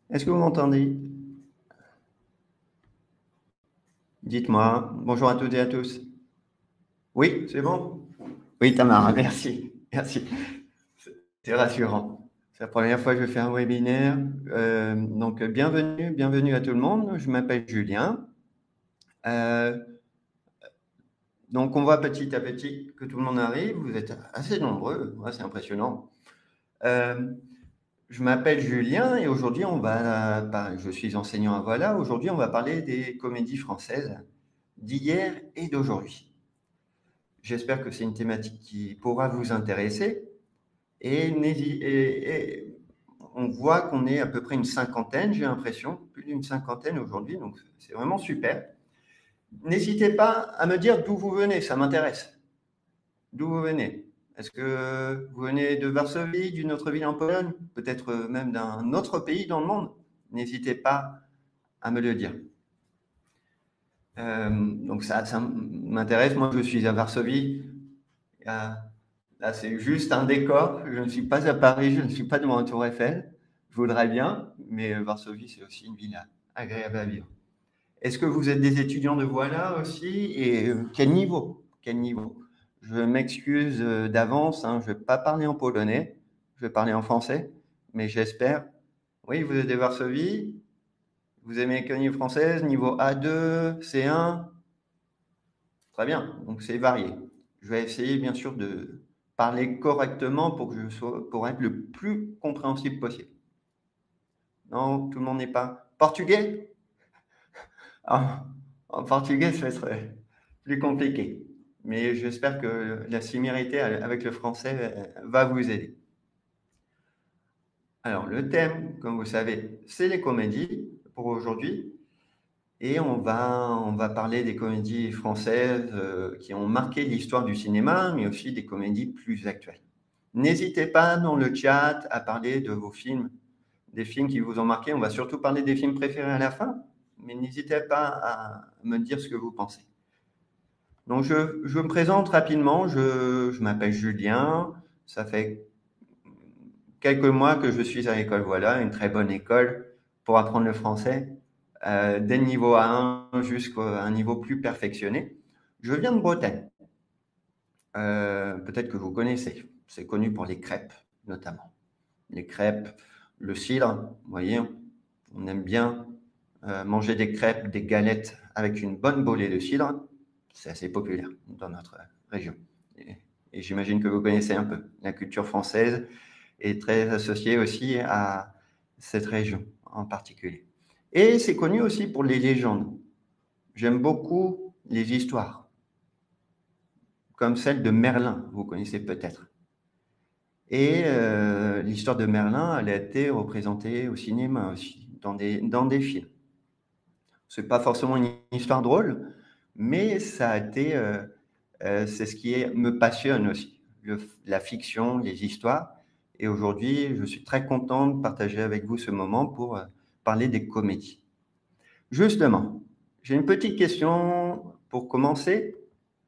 Est-ce que vous m'entendez? Dites-moi. Bonjour à toutes et à tous. Oui, c'est bon? Oui, Tamara, merci. Merci. C'est rassurant. C'est la première fois que je fais un webinaire. Donc, bienvenue à tout le monde. Je m'appelle Julien. Euh, donc, on voit petit à petit que tout le monde arrive. Vous êtes assez nombreux. Ouais, c'est impressionnant. Euh, je m'appelle Julien et aujourd'hui, je suis enseignant à Voilà. Aujourd'hui, on va parler des comédies françaises d'hier et d'aujourd'hui. J'espère que c'est une thématique qui pourra vous intéresser. Et on voit qu'on est à peu près une cinquantaine, j'ai l'impression, plus d'une cinquantaine aujourd'hui, donc c'est vraiment super. N'hésitez pas à me dire d'où vous venez, ça m'intéresse. D'où vous venez? Est-ce que vous venez de Varsovie, d'une autre ville en Pologne, peut-être même d'un autre pays dans le monde? N'hésitez pas à me le dire. Donc ça m'intéresse. Moi, je suis à Varsovie. Là, c'est juste un décor. Je ne suis pas à Paris, je ne suis pas devant la Tour Eiffel. Je voudrais bien, mais Varsovie, c'est aussi une ville agréable à vivre. Est-ce que vous êtes des étudiants de Voilà aussi? Et quel niveau? Quel niveau? Je m'excuse d'avance, hein, je ne vais pas parler en polonais, je vais parler en français, mais j'espère. Oui, vous êtes de Varsovie, vous aimez l'économie française, niveau A2, C1, très bien, donc c'est varié. Je vais essayer bien sûr de parler correctement pour être le plus compréhensible possible. Non, tout le monde n'est pas portugais? Ah, en portugais, ce serait plus compliqué. Mais j'espère que la similarité avec le français va vous aider. Alors, le thème, comme vous savez, c'est les comédies pour aujourd'hui. Et on va parler des comédies françaises qui ont marqué l'histoire du cinéma, mais aussi des comédies plus actuelles. N'hésitez pas dans le chat à parler de vos films, des films qui vous ont marqué. On va surtout parler des films préférés à la fin, mais n'hésitez pas à me dire ce que vous pensez. Donc, je me présente rapidement. Je m'appelle Julien. Ça fait quelques mois que je suis à l'école Voilà, une très bonne école pour apprendre le français, dès le niveau A1 jusqu'à un niveau plus perfectionné. Je viens de Bretagne. Peut-être que vous connaissez. C'est connu pour les crêpes, notamment. Les crêpes, le cidre, vous voyez, on aime bien manger des crêpes, des galettes avec une bonne bolée de cidre. C'est assez populaire dans notre région. Et j'imagine que vous connaissez un peu. La culture française est très associée aussi à cette région en particulier. Et c'est connu aussi pour les légendes. J'aime beaucoup les histoires, comme celle de Merlin, vous connaissez peut-être. Et l'histoire de Merlin, elle a été représentée au cinéma aussi, dans des films. C'est pas forcément une histoire drôle, mais ça a été, c'est ce me passionne aussi, la fiction, les histoires. Et aujourd'hui, je suis très content de partager avec vous ce moment pour parler des comédies. Justement, j'ai une petite question pour commencer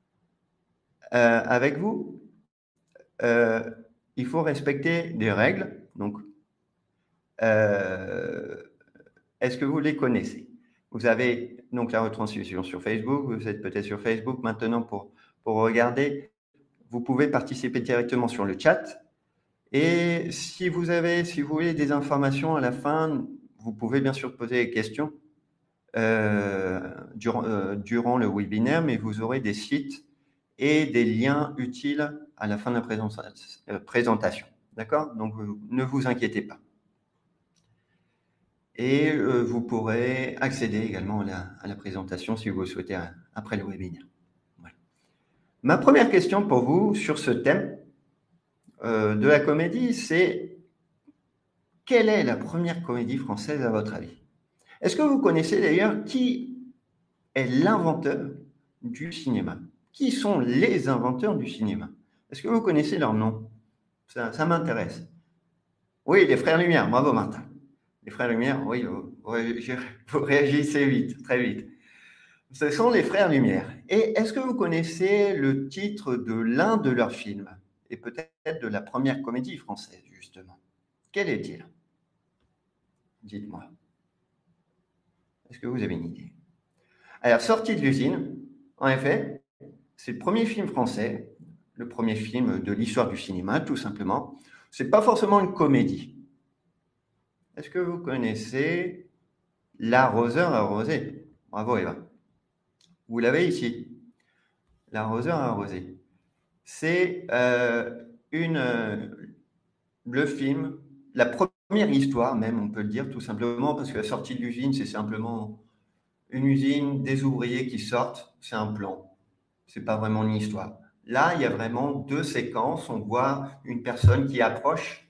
avec vous. Euh, il faut respecter des règles. Donc, euh, est-ce que vous les connaissez? Vous avez donc la retransmission sur Facebook. Vous êtes peut-être sur Facebook maintenant pour regarder. Vous pouvez participer directement sur le chat. Et si vous voulez des informations à la fin, vous pouvez bien sûr poser des questions durant le webinaire, mais vous aurez des sites et des liens utiles à la fin de la présentation. D'accord? Donc, ne vous inquiétez pas. Et vous pourrez accéder également à la présentation si vous le souhaitez après le webinaire. Voilà. Ma première question pour vous sur ce thème de la comédie, c'est quelle est la première comédie française à votre avis? Est-ce que vous connaissez d'ailleurs qui est l'inventeur du cinéma? Qui sont les inventeurs du cinéma? Est-ce que vous connaissez leur nom? Ça m'intéresse. Oui, les frères Lumière. Bravo, Martin. Les frères Lumière, oui, vous réagissez vite, très vite. Ce sont les frères Lumière. Et est-ce que vous connaissez le titre de l'un de leurs films? Et peut-être de la première comédie française, justement. Quel est-il? Dites-moi. Est-ce que vous avez une idée? Alors, Sortie de l'usine, en effet, c'est le premier film français, le premier film de l'histoire du cinéma, tout simplement. C'est pas forcément une comédie. Est-ce que vous connaissez L'arroseur arrosé? Bravo, Eva. Vous l'avez ici. L'arroseur arrosé. C'est le film, la première histoire même, on peut le dire tout simplement, parce que la sortie de l'usine, c'est simplement une usine, des ouvriers qui sortent, c'est un plan. C'est pas vraiment une histoire. Là, il y a vraiment deux séquences. On voit une personne qui approche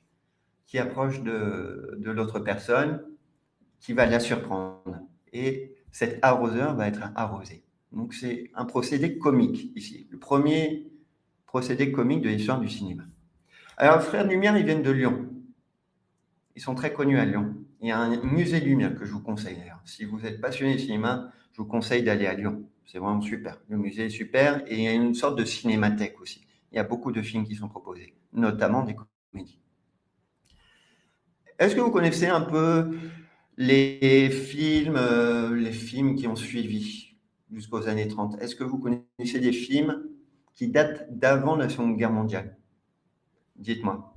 de l'autre personne, qui va la surprendre. Et cet arroseur va être arrosé. Donc c'est un procédé comique ici. Le premier procédé comique de l'histoire du cinéma. Alors, Frères Lumière, ils viennent de Lyon. Ils sont très connus à Lyon. Il y a un musée de lumière que je vous conseille d'ailleurs. Si vous êtes passionné de cinéma, je vous conseille d'aller à Lyon. C'est vraiment super. Le musée est super et il y a une sorte de cinémathèque aussi. Il y a beaucoup de films qui sont proposés, notamment des comédies. Est-ce que vous connaissez un peu les films qui ont suivi jusqu'aux années 30? Est-ce que vous connaissez des films qui datent d'avant la Seconde Guerre mondiale? Dites-moi.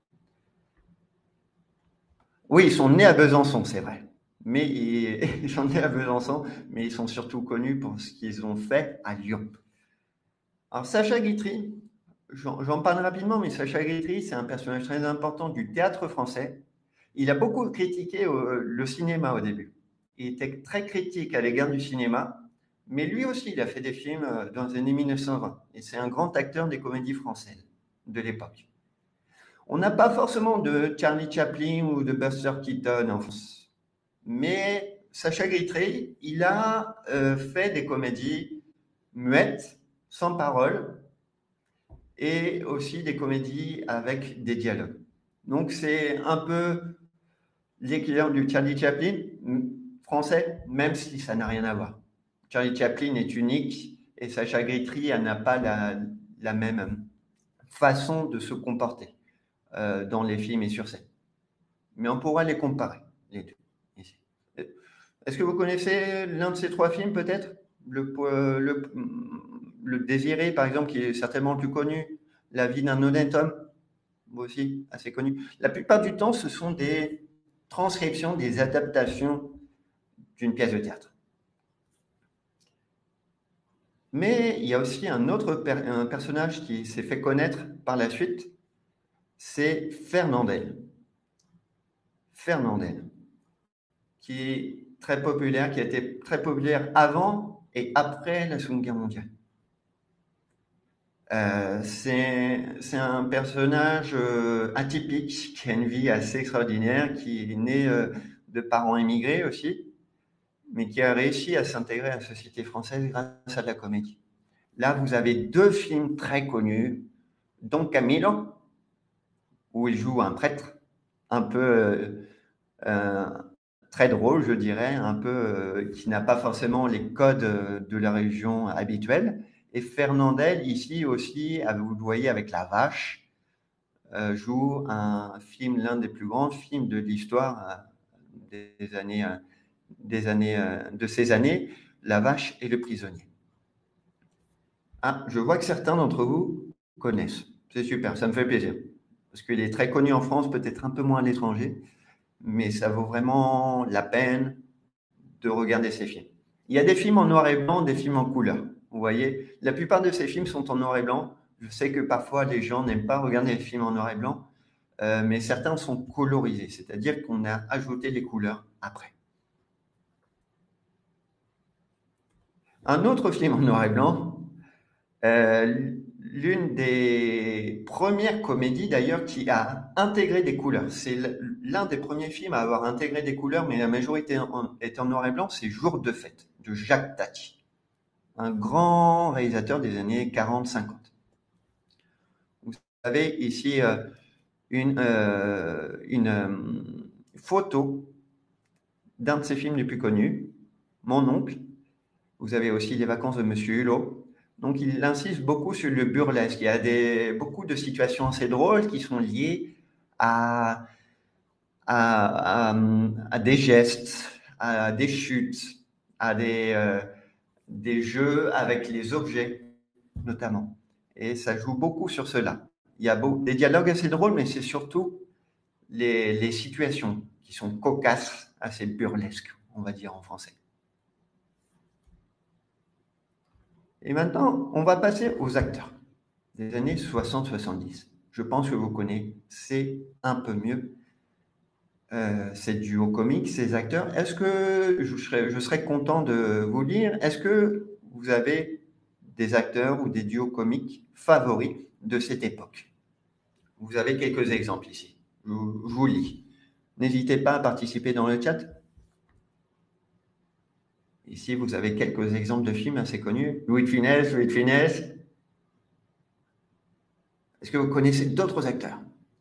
Oui, ils sont nés à Besançon, c'est vrai. Mais ils sont nés à Besançon, mais ils sont surtout connus pour ce qu'ils ont fait à Lyon. Alors, Sacha Guitry, j'en parle rapidement, mais Sacha Guitry, c'est un personnage très important du théâtre français. Il a beaucoup critiqué le cinéma au début. Il était très critique à l'égard du cinéma, mais lui aussi, il a fait des films dans les années 1920. Et c'est un grand acteur des comédies françaises de l'époque. On n'a pas forcément de Charlie Chaplin ou de Buster Keaton en France. Mais Sacha Guitry, il a fait des comédies muettes, sans parole, et aussi des comédies avec des dialogues. Donc c'est un peu l'équivalent du Charlie Chaplin français, même si ça n'a rien à voir. Charlie Chaplin est unique et Sacha Guitry n'a pas la même façon de se comporter dans les films et sur scène. Mais on pourra les comparer, les deux. Ici. Est-ce que vous connaissez l'un de ces trois films peut-être le Désiré, par exemple, qui est certainement le plus connu, La vie d'un honnête homme, moi aussi, assez connu. La plupart du temps, ce sont des transcriptions, des adaptations d'une pièce de théâtre. Mais il y a aussi un autre un personnage qui s'est fait connaître par la suite, c'est Fernandel. Fernandel, qui est très populaire, qui a été très populaire avant et après la Seconde Guerre mondiale. C'est un personnage atypique qui a une vie assez extraordinaire, qui est né de parents immigrés aussi, mais qui a réussi à s'intégrer à la société française grâce à de la comédie. Là, vous avez deux films très connus, Don Camillo, où il joue un prêtre, un peu très drôle, je dirais, un peu qui n'a pas forcément les codes de la religion habituelle. Et Fernandel, ici aussi, vous le voyez avec La Vache, joue un film, l'un des plus grands films de l'histoire de ces années, La Vache et le prisonnier. Ah, je vois que certains d'entre vous connaissent. C'est super, ça me fait plaisir. Parce qu'il est très connu en France, peut-être un peu moins à l'étranger, mais ça vaut vraiment la peine de regarder ces films. Il y a des films en noir et blanc, des films en couleur. Vous voyez, la plupart de ces films sont en noir et blanc. Je sais que parfois les gens n'aiment pas regarder les films en noir et blanc, mais certains sont colorisés, c'est-à-dire qu'on a ajouté les couleurs après. Un autre film en noir et blanc, l'une des premières comédies d'ailleurs qui a intégré des couleurs. C'est l'un des premiers films à avoir intégré des couleurs, mais la majorité est en noir et blanc, c'est Jour de fête de Jacques Tati, un grand réalisateur des années 40-50. Vous avez ici une photo d'un de ses films les plus connus, Mon oncle. Vous avez aussi Les vacances de Monsieur Hulot. Donc, il insiste beaucoup sur le burlesque. Il y a beaucoup de situations assez drôles qui sont liées à à des gestes, à des chutes, à des jeux avec les objets, notamment. Et ça joue beaucoup sur cela. Il y a des dialogues assez drôles, mais c'est surtout les situations qui sont cocasses, assez burlesques, on va dire en français. Et maintenant, on va passer aux acteurs des années 60-70. Je pense que vous connaissez un peu mieux ces duos comiques, ces acteurs. Est-ce que je serais content de vous lire, est-ce que vous avez des acteurs ou des duos comiques favoris de cette époque? Vous avez quelques exemples ici. Je vous lis. N'hésitez pas à participer dans le chat. Ici, vous avez quelques exemples de films assez connus. Louis de Funès, Louis de Funès. Est-ce que vous connaissez d'autres acteurs?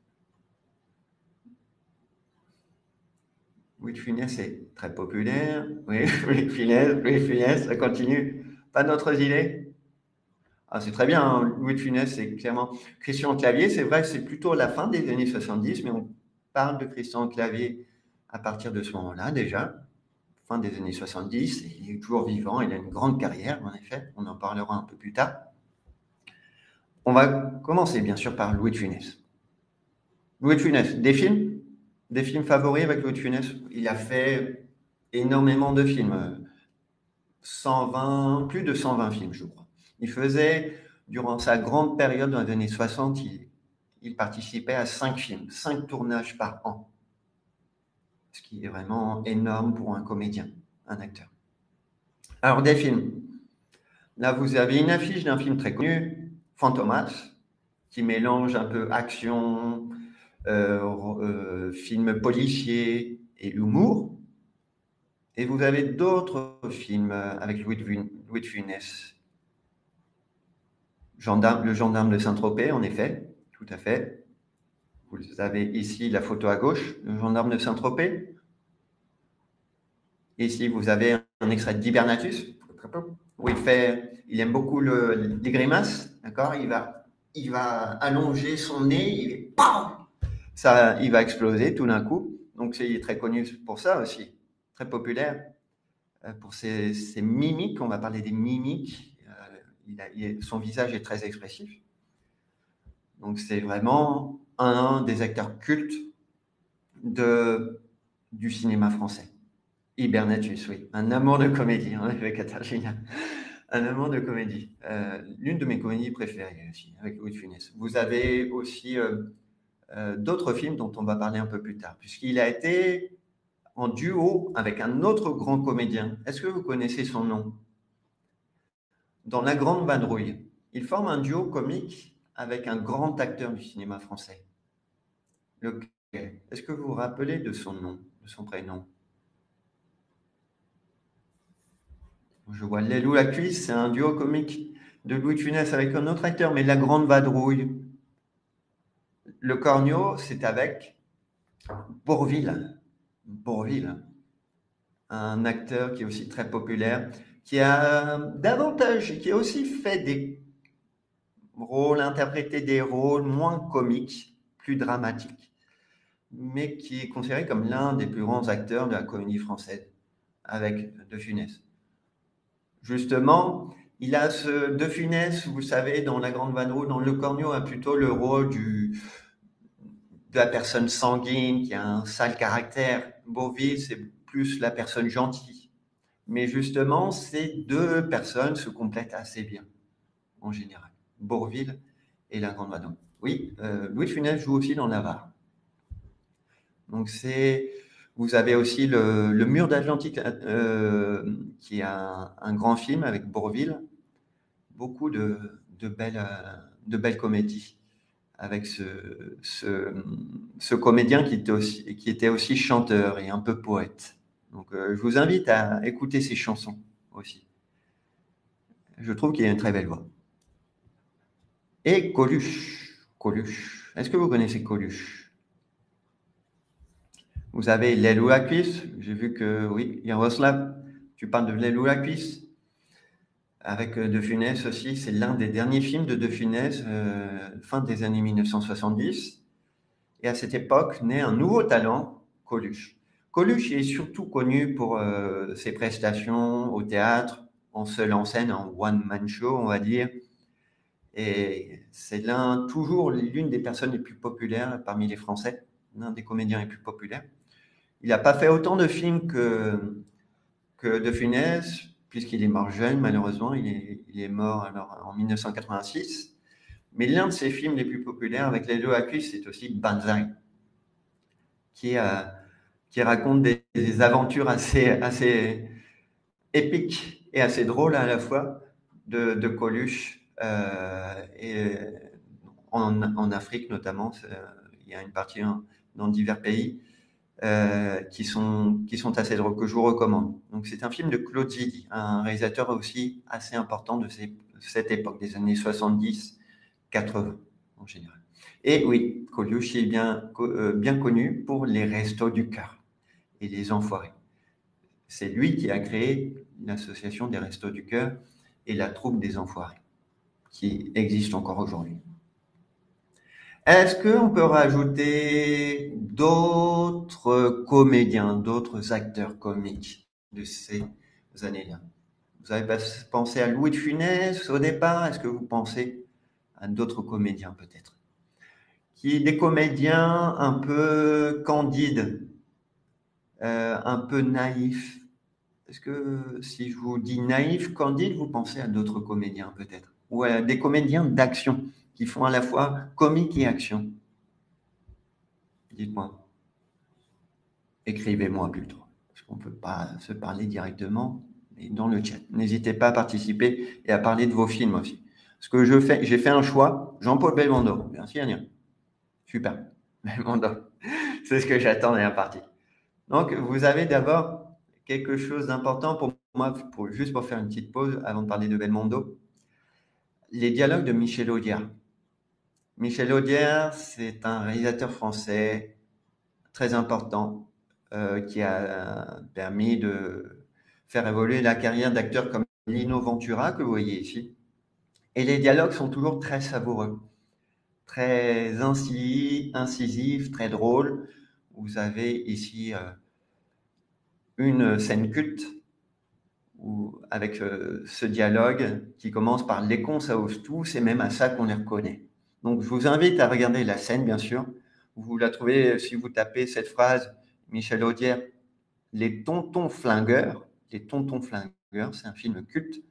Louis de Funès est très populaire. Oui, Louis de Funès, ça continue. Pas d'autres idées? Ah, c'est très bien, hein. Louis de Funès, c'est clairement Christian Clavier. C'est vrai que c'est plutôt la fin des années 70, mais on parle de Christian Clavier à partir de ce moment-là déjà, fin des années 70. Il est toujours vivant, il a une grande carrière, en effet. On en parlera un peu plus tard. On va commencer bien sûr par Louis de Funès. Louis de Funès, des films favoris avec Louis de Funès. Il a fait énormément de films, 120, plus de 120 films, je crois. Il faisait, durant sa grande période dans les années 60, il participait à 5 films, 5 tournages par an, ce qui est vraiment énorme pour un comédien, un acteur. Alors, des films. Là, vous avez une affiche d'un film très connu, Fantomas, qui mélange un peu action, film policier et humour. Et vous avez d'autres films avec Louis de Funès. Le gendarme de Saint-Tropez, en effet, tout à fait. Vous avez ici la photo à gauche, le gendarme de Saint-Tropez. Ici, vous avez un extrait d'Hibernatus, où il aime beaucoup les grimaces, d'accord? Il va allonger son nez, il va exploser tout d'un coup. Donc, il est très connu pour ça aussi, très populaire, pour ses mimiques. On va parler des mimiques. Son visage est très expressif. Donc, c'est vraiment un des acteurs cultes du cinéma français. Hibernatus, oui. Un amour de comédie, en effet, Katarzyna. Un amour de comédie. L'une de mes comédies préférées aussi, avec Louis de Funès. Vous avez aussi d'autres films dont on va parler un peu plus tard, puisqu'il a été en duo avec un autre grand comédien. Est-ce que vous connaissez son nom? Dans La Grande Vadrouille, il forme un duo comique avec un grand acteur du cinéma français. Lequel? Est-ce que vous vous rappelez de son nom, de son prénom? Je vois Lelou la Cuisse, c'est un duo comique de Louis de Funès avec un autre acteur, mais La Grande Vadrouille. Le Cornio, c'est avec Bourvil. Bourvil, un acteur qui est aussi très populaire, qui a aussi fait des rôles, interprété des rôles moins comiques, plus dramatiques, mais qui est considéré comme l'un des plus grands acteurs de la comédie française, avec De Funès. Justement, il a De Funès, vous savez, dans La Grande Vadrouille, dans Le Cornio, a plutôt le rôle de la personne sanguine qui a un sale caractère. Bourvil, c'est plus la personne gentille. Mais justement, ces deux personnes se complètent assez bien, en général. Bourvil et La Grande Vadrouille. Oui, Louis de Funès joue aussi dans Navarre. Donc vous avez aussi le Mur d'Atlantique, qui est un grand film avec Bourvil. Beaucoup de belles comédies avec ce comédien qui était aussi chanteur et un peu poète. Donc, je vous invite à écouter ses chansons aussi. Je trouve qu'il a une très belle voix. Et Coluche. Coluche. Est-ce que vous connaissez Coluche? Vous avez L'aile ou la cuisse. J'ai vu que, oui, Yaroslav, tu parles de L'aile ou la cuisse. Avec De Funès aussi. C'est l'un des derniers films de Funès, fin des années 1970. Et à cette époque, naît un nouveau talent Coluche. Coluche est surtout connu pour ses prestations au théâtre, en seul en scène, en one-man show, on va dire. Et c'est toujours l'une des personnes les plus populaires parmi les Français, l'un des comédiens les plus populaires. Il n'a pas fait autant de films que De Funès, puisqu'il est mort jeune, malheureusement. Il est mort alors, en 1986. Mais l'un de ses films les plus populaires avec les deux actrices, c'est aussi Banzai, qui raconte des aventures assez épiques et assez drôles à la fois de Coluche et en Afrique notamment. Il y a une partie dans divers pays qui sont assez drôles, que je vous recommande. Donc c'est un film de Claude Zidi, un réalisateur aussi assez important de cette époque, des années 70-80 en général. Et oui, Coluche est bien connu pour les Restos du Cœur et les Enfoirés. C'est lui qui a créé l'association des Restos du Cœur et la troupe des Enfoirés, qui existe encore aujourd'hui. Est-ce qu'on peut rajouter d'autres comédiens, d'autres acteurs comiques de ces années-là? Vous avez pensé à Louis de Funès au départ? Est-ce que vous pensez à d'autres comédiens peut-être? Des comédiens un peu candides, un peu naïfs. Est-ce que si je vous dis naïf, candide, vous pensez à d'autres comédiens peut-être? Ou à des comédiens d'action qui font à la fois comique et action? Dites-moi. Écrivez-moi plutôt, parce qu'on ne peut pas se parler directement, mais dans le chat. N'hésitez pas à participer et à parler de vos films aussi. Ce que j'ai fait un choix, Jean-Paul Belmondo. Merci Ania. Super. Belmondo. C'est ce que j'attendais à partir. Donc, vous avez d'abord quelque chose d'important pour moi, juste pour faire une petite pause avant de parler de Belmondo. Les dialogues de Michel Audiard. Michel Audiard, c'est un réalisateur français très important qui a permis de faire évoluer la carrière d'acteurs comme Lino Ventura, que vous voyez ici. Et les dialogues sont toujours très savoureux, très incisifs, très drôles. Vous avez ici une scène culte avec ce dialogue qui commence par les cons, ça ose tout, c'est même à ça qu'on les reconnaît. Donc je vous invite à regarder la scène, bien sûr. Vous la trouvez si vous tapez cette phrase, Michel Audiard, Les Tontons Flingueurs. Les Tontons Flingueurs, c'est un film culte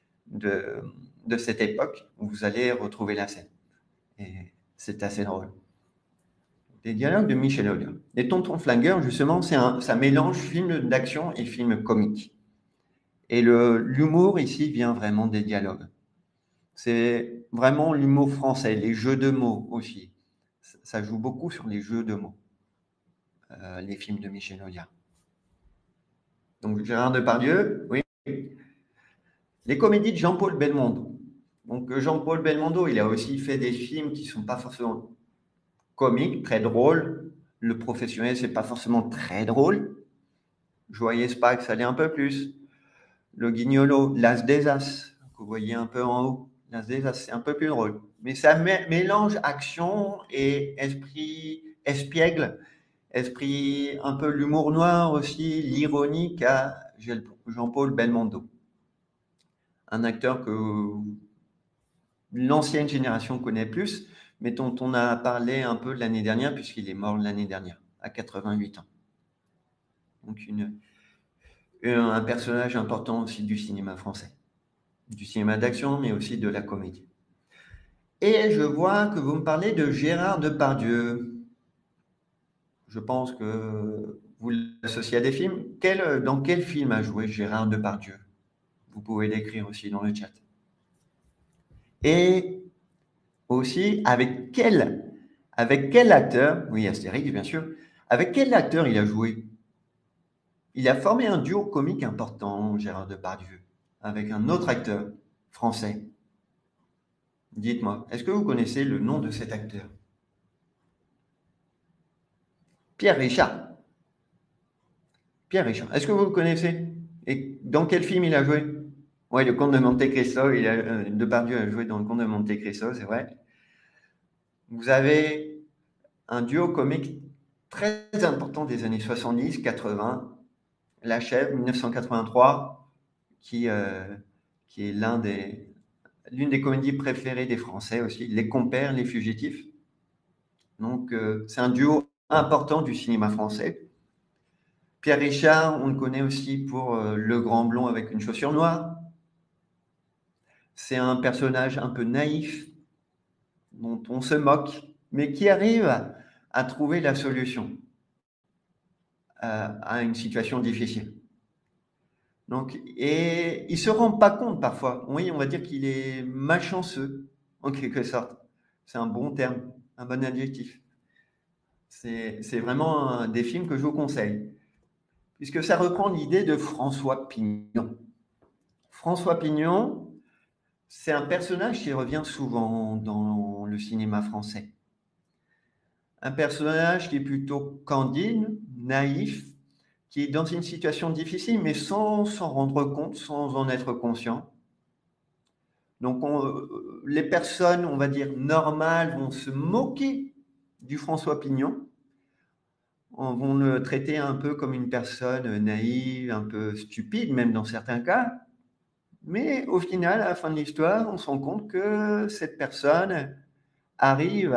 de cette époque où vous allez retrouver la scène. Et c'est assez drôle. Les dialogues de Michel Audiard. Les Tontons Flingueurs, justement, ça mélange film d'action et film comique. Et l'humour ici vient vraiment des dialogues. C'est vraiment l'humour français, les jeux de mots aussi. Ça joue beaucoup sur les jeux de mots, les films de Michel Audiard. Donc Gérard Depardieu, oui. Les comédies de Jean-Paul Belmondo. Donc Jean-Paul Belmondo, il a aussi fait des films qui ne sont pas forcément comiques, très drôles. Le Professionnel, c'est pas forcément très drôle. Joyeux Pâques, ça l'est un peu plus. Le Guignolo, L'As des As, que vous voyez un peu en haut. L'As des As, c'est un peu plus drôle. Mais ça mélange action et esprit espiègle, esprit un peu l'humour noir aussi, l'ironique à Jean-Paul Belmondo. Un acteur que l'ancienne génération connaît plus, mais dont on a parlé un peu l'année dernière, puisqu'il est mort l'année dernière, à 88 ans. Donc un personnage important aussi du cinéma français, du cinéma d'action, mais aussi de la comédie. Et je vois que vous me parlez de Gérard Depardieu. Je pense que vous l'associez à des films. Dans quel film a joué Gérard Depardieu? Vous pouvez l'écrire aussi dans le chat. Et aussi, avec quel acteur, oui, Astérix, bien sûr, avec quel acteur il a joué? Il a formé un duo comique important, Gérard Depardieu, avec un autre acteur français. Dites-moi, est-ce que vous connaissez le nom de cet acteur? Pierre Richard. Pierre Richard. Est-ce que vous le connaissez? Et dans quel film il a joué? Oui, le Comte de Monte Cristo. Depardieu a joué dans le Comte de Monte Cristo, c'est vrai. Vous avez un duo comique très important des années 70-80, La Chèvre, 1983, qui est l'une des comédies préférées des Français aussi, Les Compères, Les Fugitifs. Donc, c'est un duo important du cinéma français. Pierre Richard, on le connaît aussi pour Le Grand Blond avec une chaussure noire. C'est un personnage un peu naïf, dont on se moque, mais qui arrive à trouver la solution à une situation difficile. Donc, et il se rend pas compte parfois. Oui, on va dire qu'il est malchanceux, en quelque sorte. C'est un bon terme, un bon adjectif. C'est vraiment des films que je vous conseille, puisque ça reprend l'idée de François Pignon. François Pignon, c'est un personnage qui revient souvent dans le cinéma français. Un personnage qui est plutôt candide, naïf, qui est dans une situation difficile, mais sans s'en rendre compte, sans en être conscient. Donc, les personnes, on va dire, normales vont se moquer du François Pignon, vont le traiter un peu comme une personne naïve, un peu stupide, même dans certains cas. Mais au final, à la fin de l'histoire, on se rend compte que cette personne arrive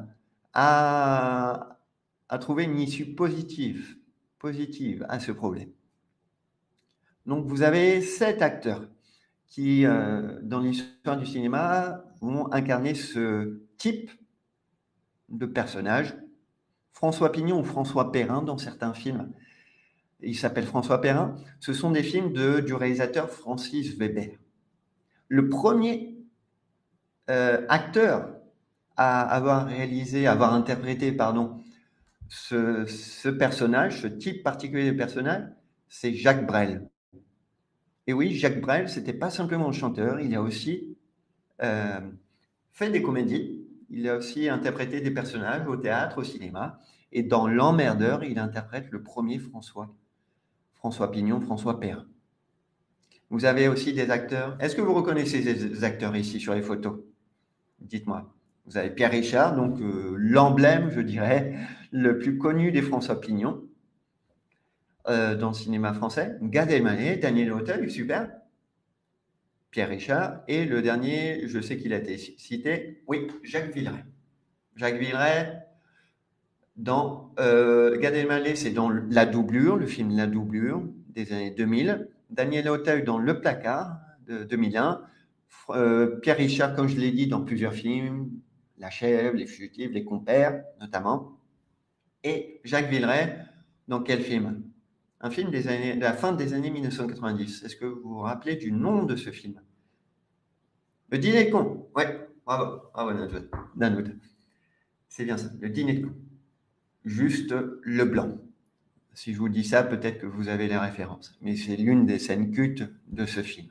à, à trouver une issue positive à ce problème. Donc, vous avez 7 acteurs qui, dans l'histoire du cinéma, vont incarner ce type de personnage. François Pignon ou François Perrin dans certains films. Il s'appelle François Perrin. Ce sont des films du réalisateur Francis Weber. Le premier acteur à avoir interprété, ce personnage, ce type particulier de personnage, c'est Jacques Brel. Et oui, Jacques Brel, c'était pas simplement un chanteur, il a aussi euh, fait des comédies, il a aussi interprété des personnages au théâtre, au cinéma, et dans L'Emmerdeur, il interprète le premier François Pignon, François Perrin. Vous avez aussi des acteurs. Est-ce que vous reconnaissez ces acteurs ici sur les photos? Dites-moi. Vous avez Pierre Richard, donc l'emblème, je dirais, le plus connu des François Pignon dans le cinéma français. Gad Elmaleh, Daniel Auteuil, super. Pierre Richard. Et le dernier, je sais qu'il a été cité, oui, Jacques Villeray. Jacques Villeray, dans Gad Elmaleh, c'est dans La Doublure, le film La Doublure des années 2000. Daniel Auteuil dans Le Placard de 2001. Pierre Richard, comme je l'ai dit, dans plusieurs films, La Chèvre, Les Fugitifs, Les Compères, notamment. Et Jacques Villeray, dans quel film? Un film de la fin des années 1990. Est-ce que vous vous rappelez du nom de ce film? Le Dîner de con. Ouais, bravo, Danoud. C'est bien ça, Le Dîner de con. Juste le blanc. Si je vous dis ça, peut-être que vous avez les références. Mais c'est l'une des scènes cultes de ce film.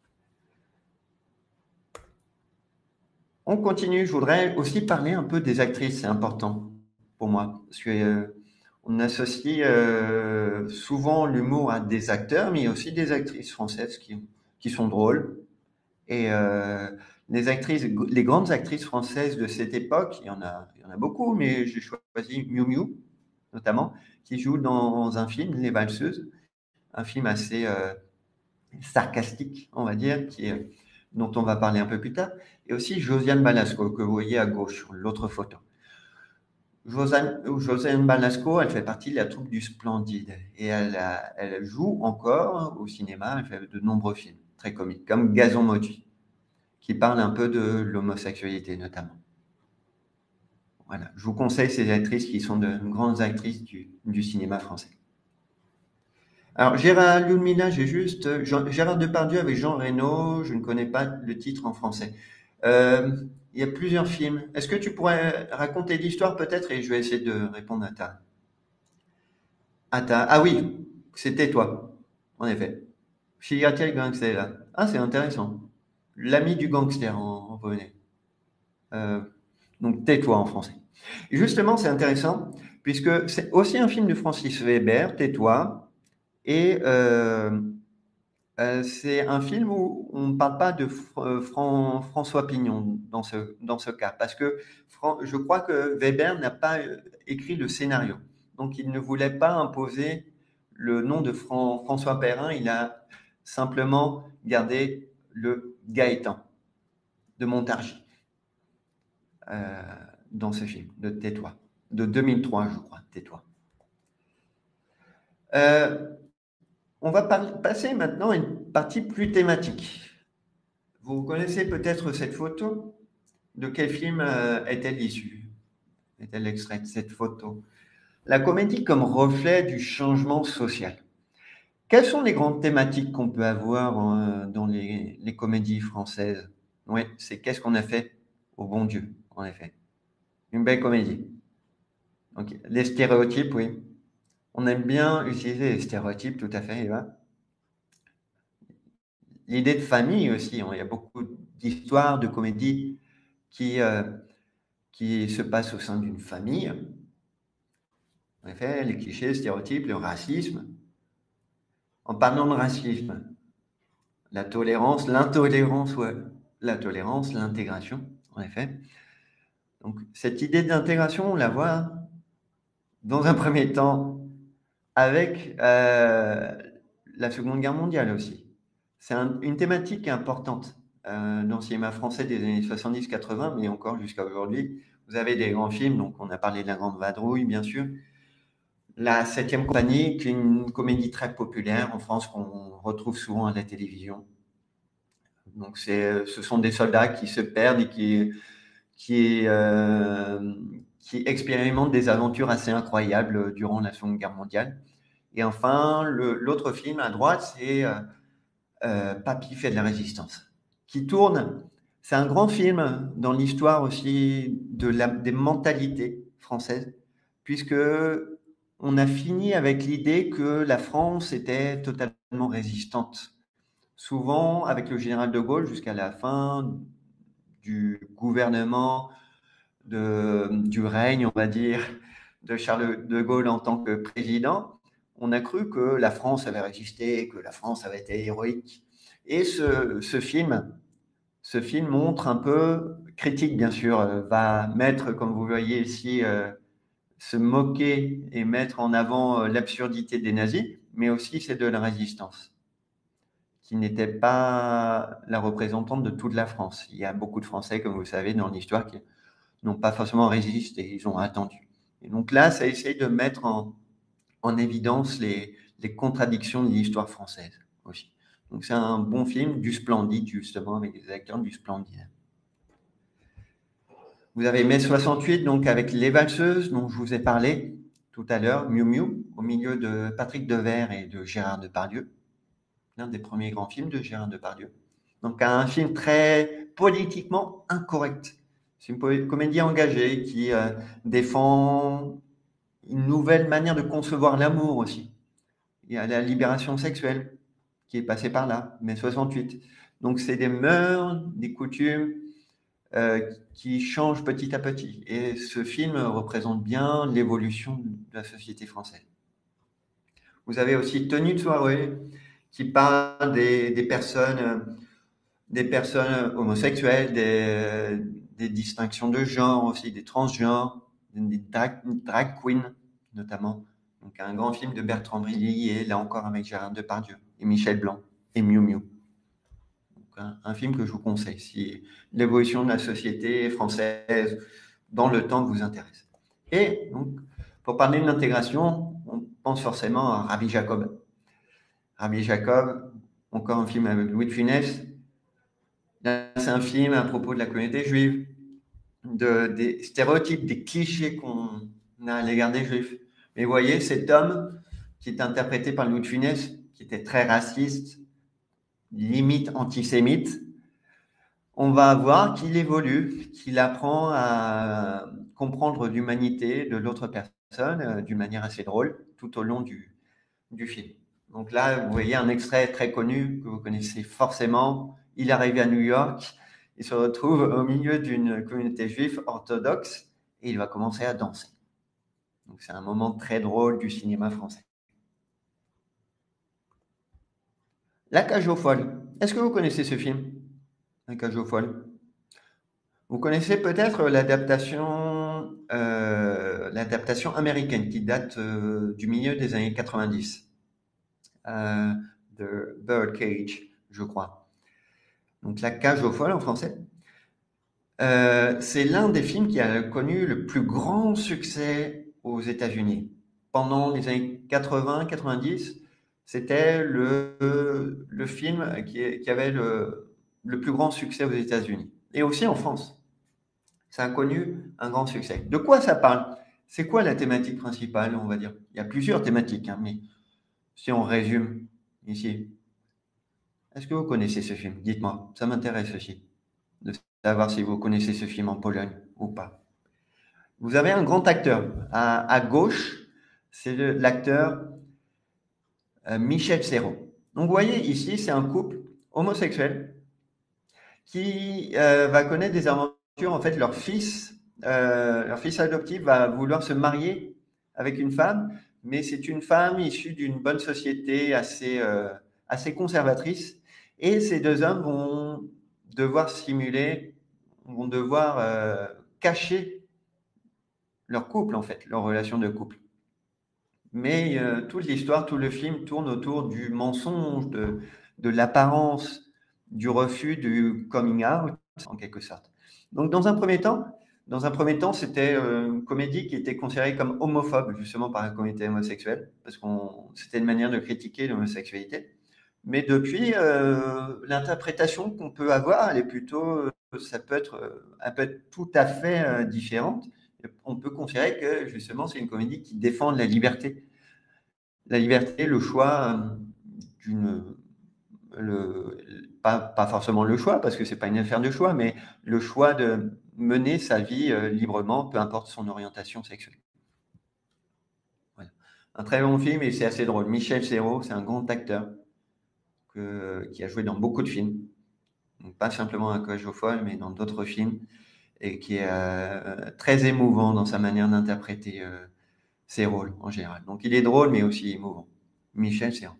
On continue. Je voudrais aussi parler un peu des actrices. C'est important pour moi. Parce que on associe souvent l'humour à des acteurs, mais il y a aussi des actrices françaises qui sont drôles. Et les grandes actrices françaises de cette époque, il y en a beaucoup, mais j'ai choisi Miu Miu, notamment, qui joue dans un film, Les Valseuses, un film assez sarcastique, on va dire, dont on va parler un peu plus tard, et aussi Josiane Balasco, que vous voyez à gauche sur l'autre photo. Josiane Balasco, elle fait partie de la troupe du Splendide, et elle joue encore au cinéma, elle fait de nombreux films très comiques, comme Gazon maudit, qui parle un peu de l'homosexualité notamment. Voilà, je vous conseille ces actrices qui sont de grandes actrices du cinéma français. Alors, Gérard Liudmila, Gérard Depardieu avec Jean Reno, je ne connais pas le titre en français. Il y a plusieurs films. Est-ce que tu pourrais raconter l'histoire peut-être et je vais essayer de répondre Ah oui, c'était toi, en effet. Chigatel Gangster, là. Ah, c'est intéressant. L'ami du gangster en polonais. Euh, donc, tais-toi en français. Et justement, c'est intéressant puisque c'est aussi un film de Francis Weber, Tais-toi, et c'est un film où on ne parle pas de François Pignon dans ce cas, parce que je crois que Weber n'a pas écrit le scénario. Donc, il ne voulait pas imposer le nom de François Perrin. Il a simplement gardé le Gaëtan de Montargis dans ce film de Tais-toi, de 2003, je crois, Tais-toi. On va passer maintenant à une partie plus thématique. Vous connaissez peut-être cette photo. De quel film est-elle issue? Est-elle extraite de cette photo? La comédie comme reflet du changement social. Quelles sont les grandes thématiques qu'on peut avoir dans les comédies françaises? Oui, c'est qu'est-ce qu'on a fait au bon Dieu, en effet. Une belle comédie. Ok. Les stéréotypes, oui. On aime bien utiliser les stéréotypes, tout à fait, Eva. L'idée de famille aussi. Il y a beaucoup d'histoires, de comédies qui se passent au sein d'une famille. En effet, les clichés, les stéréotypes, le racisme. En parlant de racisme, la tolérance, l'intolérance, ouais. La tolérance, l'intégration, en effet. Donc, cette idée d'intégration, on la voit dans un premier temps avec la Seconde Guerre mondiale aussi. C'est une thématique importante dans le cinéma français des années 70-80, mais encore jusqu'à aujourd'hui. Vous avez des grands films, donc on a parlé de La Grande Vadrouille, bien sûr. La Septième Compagnie, qui est une comédie très populaire en France qu'on retrouve souvent à la télévision. Donc, ce sont des soldats qui se perdent et qui expérimentent des aventures assez incroyables durant la Seconde Guerre mondiale. Et enfin, l'autre film à droite, c'est Papy fait de la résistance, qui tourne. C'est un grand film dans l'histoire aussi des mentalités françaises, puisque on a fini avec l'idée que la France était totalement résistante. Souvent, avec le général de Gaulle, jusqu'à la fin du gouvernement, du règne, on va dire, de Charles de Gaulle en tant que président, on a cru que la France avait résisté, que la France avait été héroïque. Et ce film montre un peu, critique bien sûr, va mettre, comme vous voyez ici, se moquer et mettre en avant l'absurdité des nazis, mais aussi c'est de la résistance, qui n'était pas la représentante de toute la France. Il y a beaucoup de Français, comme vous le savez, dans l'histoire qui n'ont pas forcément résisté, ils ont attendu. Et donc là, ça essaye de mettre en évidence les contradictions de l'histoire française aussi. Donc c'est un bon film, du Splendide, justement, avec des acteurs du Splendide. Vous avez Mai 68, donc avec Les Valseuses, dont je vous ai parlé tout à l'heure, Miu Miu, au milieu de Patrick Devers et de Gérard Depardieu, l'un des premiers grands films de Gérard Depardieu. Donc un film très politiquement incorrect. C'est une comédie engagée qui défend une nouvelle manière de concevoir l'amour aussi. Il y a la libération sexuelle qui est passée par là, mai 68. Donc c'est des mœurs, des coutumes qui changent petit à petit. Et ce film représente bien l'évolution de la société française. Vous avez aussi Tenue de soirée qui parle des personnes homosexuelles, des distinctions de genre aussi, des transgenres, des drag queens notamment. Donc un grand film de Bertrand Blier, là encore avec Gérard Depardieu et Michel Blanc et Miu Miu. Donc un film que je vous conseille si l'évolution de la société française dans le temps vous intéresse. Et donc, pour parler de l'intégration, on pense forcément à Rabbi Jacob. Rabbi Jacob, encore un film avec Louis de Funès. C'est un film à propos de la communauté juive, des stéréotypes, des clichés qu'on a à l'égard des juifs. Mais vous voyez, cet homme qui est interprété par Louis de Funès, qui était très raciste, limite antisémite, on va voir qu'il évolue, qu'il apprend à comprendre l'humanité de l'autre personne d'une manière assez drôle tout au long du film. Donc là, vous voyez un extrait très connu que vous connaissez forcément. Il arrive à New York, il se retrouve au milieu d'une communauté juive orthodoxe et il va commencer à danser. Donc c'est un moment très drôle du cinéma français. La cage aux folles. Est-ce que vous connaissez ce film? La cage aux folles. Vous connaissez peut-être l'adaptation l'adaptation américaine qui date du milieu des années 90, de Birdcage, je crois. Donc La cage aux folles en français. C'est l'un des films qui a connu le plus grand succès aux États-Unis. Pendant les années 80-90, c'était le film qui avait le plus grand succès aux États-Unis. Et aussi en France. Ça a connu un grand succès. De quoi ça parle? C'est quoi la thématique principale, on va dire? Il y a plusieurs thématiques, hein, mais si on résume ici. Est-ce que vous connaissez ce film? Dites-moi, ça m'intéresse aussi de savoir si vous connaissez ce film en Pologne ou pas. Vous avez un grand acteur. À gauche, c'est l'acteur Michel Serrault. Donc vous voyez ici, c'est un couple homosexuel qui va connaître des aventures. En fait, leur fils adoptif va vouloir se marier avec une femme, mais c'est une femme issue d'une bonne société assez conservatrice. Et ces deux hommes vont devoir vont devoir cacher leur couple, en fait, leur relation de couple. Mais toute l'histoire, tout le film tourne autour du mensonge, de l'apparence, du refus du coming out, en quelque sorte. Donc, dans un premier temps, c'était une comédie qui était considérée comme homophobe, justement par la communauté homosexuelle, parce que c'était une manière de critiquer l'homosexualité. Mais depuis, l'interprétation qu'on peut avoir, elle est plutôt, elle peut être tout à fait différente. On peut considérer que justement, c'est une comédie qui défend la liberté, le choix d'une, pas forcément le choix, parce que c'est pas une affaire de choix, mais le choix de mener sa vie librement, peu importe son orientation sexuelle. Voilà. Un très bon film et c'est assez drôle. Michel Serrault, c'est un grand acteur qui a joué dans beaucoup de films. Donc, pas simplement à Cage aux folles, mais dans d'autres films, et qui est très émouvant dans sa manière d'interpréter ses rôles en général. Donc il est drôle, mais aussi émouvant. Michel Serrault.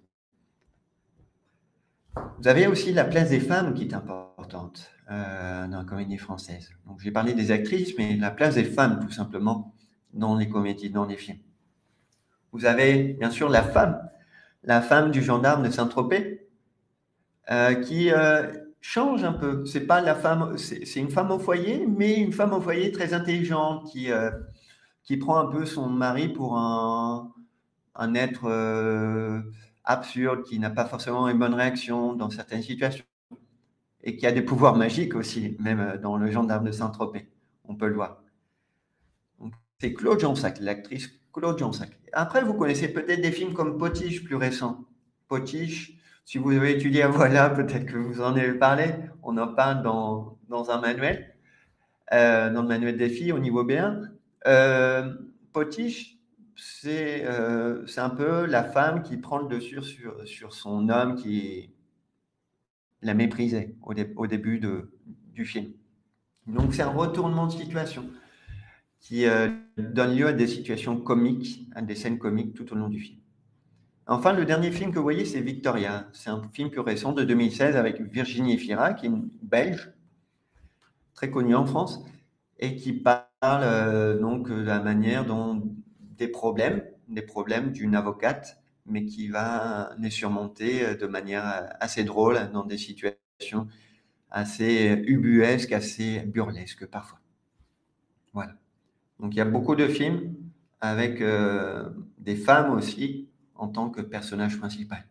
Vous avez aussi la place des femmes qui est importante dans la comédie française. Donc j'ai parlé des actrices, mais la place des femmes, tout simplement, dans les comédies, dans les films. Vous avez bien sûr la femme du gendarme de Saint-Tropez, qui change un peu. C'est pas la femme, c'est une femme au foyer, mais une femme au foyer très intelligente qui prend un peu son mari pour un être absurde, qui n'a pas forcément une bonne réaction dans certaines situations et qui a des pouvoirs magiques aussi, même dans le gendarme de Saint-Tropez. On peut le voir. C'est Claude Jansac, l'actrice Claude Jansac. Après, vous connaissez peut-être des films comme Potiche, plus récents. Potiche, si vous avez étudié à Voilà, peut-être que vous en avez parlé. On en parle dans un manuel, dans le manuel des filles au niveau B1. Potiche, c'est un peu la femme qui prend le dessus sur son homme qui la méprisait au début du film. Donc, c'est un retournement de situation qui donne lieu à des situations comiques, à des scènes comiques tout au long du film. Enfin, le dernier film que vous voyez, c'est Victoria. C'est un film plus récent de 2016 avec Virginie Efira, qui est une Belge, très connue en France, et qui parle donc de la manière dont des problèmes d'une avocate, mais qui va les surmonter de manière assez drôle dans des situations assez ubuesques, assez burlesques parfois. Voilà. Donc il y a beaucoup de films avec des femmes aussi en tant que personnage principal.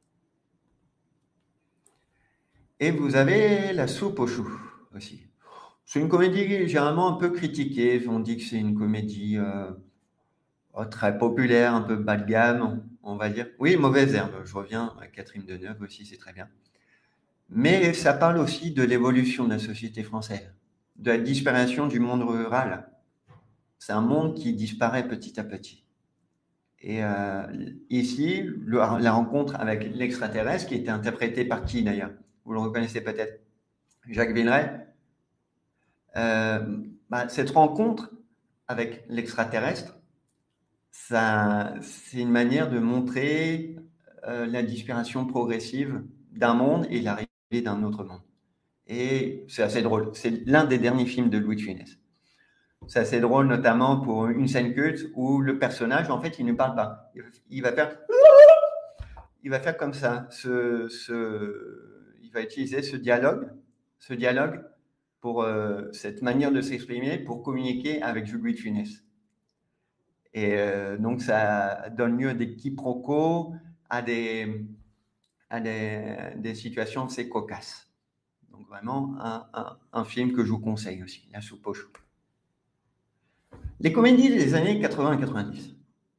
Et vous avez La soupe aux choux aussi. C'est une comédie généralement un peu critiquée. On dit que c'est une comédie très populaire, un peu bas de gamme, on va dire. Oui, Mauvaise herbe, je reviens à Catherine Deneuve aussi, c'est très bien. Mais ça parle aussi de l'évolution de la société française, de la disparition du monde rural. C'est un monde qui disparaît petit à petit. Et ici, la rencontre avec l'extraterrestre, qui était interprété par qui d'ailleurs? Vous le reconnaissez peut-être? Jacques Villeray. Cette rencontre avec l'extraterrestre, c'est une manière de montrer la disparition progressive d'un monde et l'arrivée d'un autre monde. Et c'est assez drôle. C'est l'un des derniers films de Louis de Funès. C'est assez drôle, notamment pour une scène culte où le personnage, en fait, il ne parle pas. Il va faire, il va faire comme ça. Il va utiliser ce dialogue pour cette manière de s'exprimer pour communiquer avec Jules de Funès. Et donc, ça donne lieu à des quiproquos, à des situations assez cocasses. Donc, vraiment, un film que je vous conseille aussi, La soupe aux choux. Les comédies des années 80-90.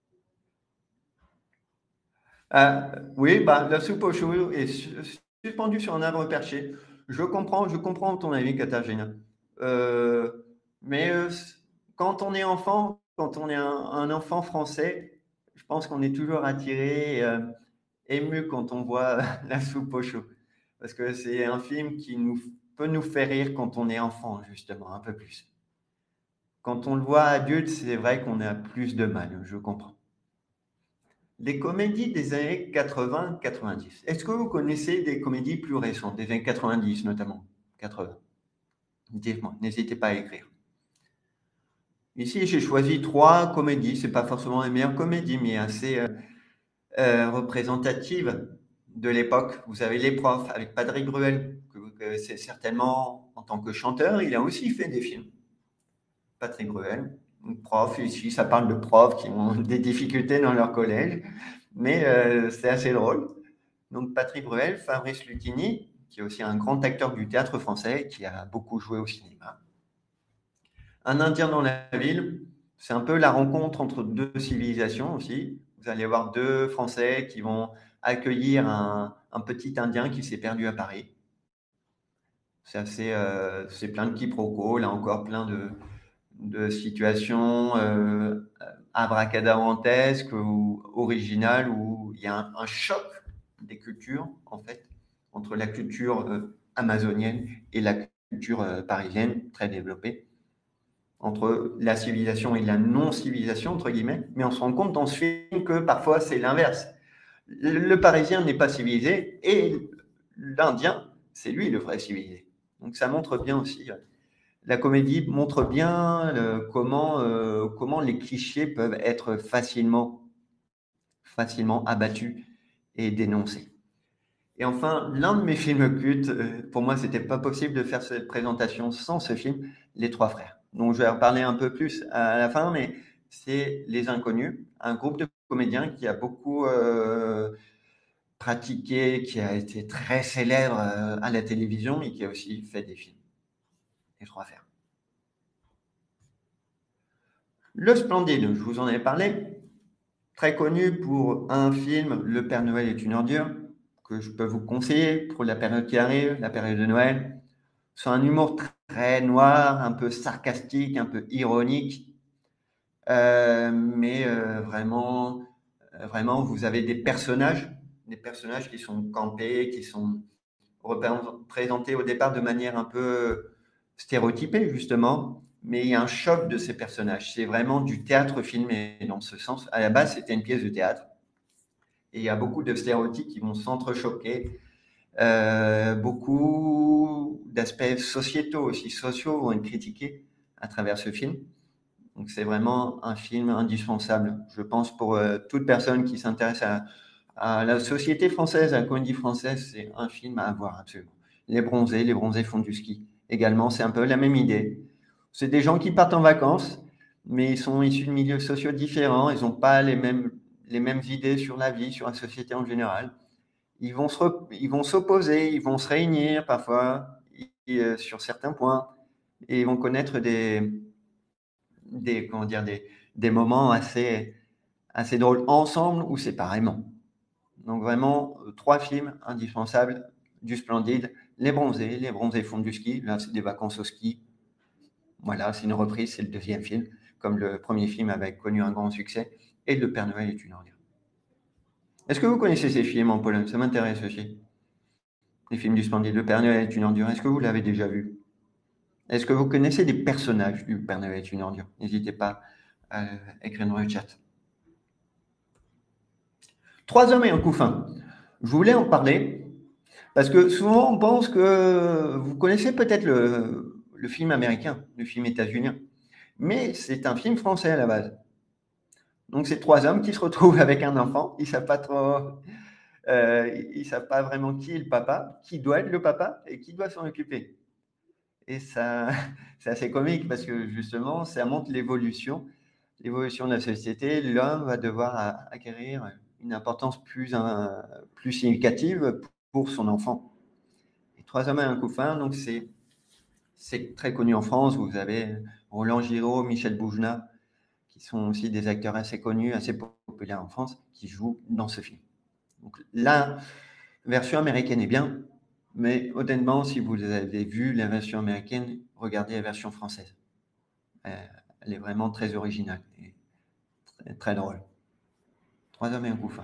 Oui, bah, La soupe aux choux est suspendue sur un arbre perché. Je comprends ton avis, Katarzyna. Euh, mais quand on est enfant, quand on est un enfant français, je pense qu'on est toujours attiré, ému quand on voit La soupe aux choux. Parce que c'est un film qui peut nous faire rire quand on est enfant, justement, un peu plus. Quand on le voit adulte, c'est vrai qu'on a plus de mal, je comprends. Les comédies des années 80-90. Est-ce que vous connaissez des comédies plus récentes, des années 90 notamment 80. Dites-moi, n'hésitez pas à écrire. Ici, j'ai choisi 3 comédies. C'est pas forcément les meilleures comédies, mais assez représentatives de l'époque. Vous avez Les Profs avec Patrick Bruel, que vous connaissez certainement en tant que chanteur. Il a aussi fait des films. Patrick Bruel, prof, ici, ça parle de profs qui ont des difficultés dans leur collège, mais c'est assez drôle. Donc Patrick Bruel, Fabrice Lucchini, qui est aussi un grand acteur du théâtre français, qui a beaucoup joué au cinéma. Un Indien dans la ville, c'est un peu la rencontre entre 2 civilisations aussi. Vous allez avoir 2 Français qui vont accueillir un petit Indien qui s'est perdu à Paris. C'est plein de quiproquos, là encore plein de situations abracadabrantesques ou originales où il y a un choc des cultures, en fait, entre la culture amazonienne et la culture parisienne, très développée, entre la civilisation et la non-civilisation, entre guillemets, mais on se rend compte dans ce film que parfois c'est l'inverse. Le Parisien n'est pas civilisé et l'Indien, c'est lui le vrai civilisé. Donc ça montre bien aussi la comédie montre bien comment les clichés peuvent être facilement abattus et dénoncés. Et enfin, l'un de mes films cultes, pour moi, c'était pas possible de faire cette présentation sans ce film, Les Trois Frères. Donc, je vais en reparler un peu plus à la fin, mais c'est Les Inconnus, un groupe de comédiens qui a beaucoup pratiqué, qui a été très célèbre à la télévision et qui a aussi fait des films. Les Trois Frères. Le Splendide, je vous en ai parlé, très connu pour un film, Le Père Noël est une ordure, que je peux vous conseiller pour la période qui arrive, la période de Noël. C'est un humour très noir, un peu sarcastique, un peu ironique, mais vraiment, vous avez des personnages qui sont campés, qui sont représentés au départ de manière un peu stéréotypée, justement, mais il y a un choc de ces personnages. C'est vraiment du théâtre filmé dans ce sens. À la base, c'était une pièce de théâtre. Et il y a beaucoup de stéréotypes qui vont s'entrechoquer. Beaucoup d'aspects sociétaux aussi, sociaux vont être critiqués à travers ce film. Donc c'est vraiment un film indispensable, je pense, pour toute personne qui s'intéresse à la société française, à la comédie française, c'est un film à voir absolument. Les Bronzés font du ski. Également, c'est un peu la même idée. C'est des gens qui partent en vacances, mais ils sont issus de milieux sociaux différents, ils n'ont pas les mêmes idées sur la vie, sur la société en général. Ils vont s'opposer, ils vont se réunir parfois sur certains points, et ils vont connaître comment dire, des moments assez drôles ensemble ou séparément. Donc vraiment, 3 films indispensables du Splendide. Les Bronzés font du ski. Là, c'est des vacances au ski. Voilà, c'est une reprise, c'est le 2e film, comme le premier film avait connu un grand succès. Et Le Père Noël est une ordure. Est-ce que vous connaissez ces films en Pologne? Ça m'intéresse aussi. Les films du Splendide. Le Père Noël est une ordure. Est-ce que vous l'avez déjà vu? Est-ce que vous connaissez des personnages du Père Noël est une ordure? N'hésitez pas à écrire dans le chat. 3 hommes et un couffin. Je voulais en parler parce que souvent on pense que vous connaissez peut-être le film américain, le film états-unien. Mais c'est un film français à la base. Donc, c'est trois hommes qui se retrouvent avec un enfant. Ils ne savent pas trop, ils savent pas vraiment qui est le papa, qui doit être le papa et qui doit s'en occuper. Et ça, c'est assez comique parce que justement, ça montre l'évolution de la société. L'homme va devoir acquérir une importance plus significative pour son enfant. Et trois hommes et un couffin, donc c'est très connu en France. Vous avez Roland Giraud, Michel Boujna, qui sont aussi des acteurs assez connus, assez populaires en France, qui jouent dans ce film. Donc la version américaine est bien, mais honnêtement, si vous avez vu la version américaine, regardez la version française. Elle est vraiment très originale et très, très drôle. Trois hommes et un couffin.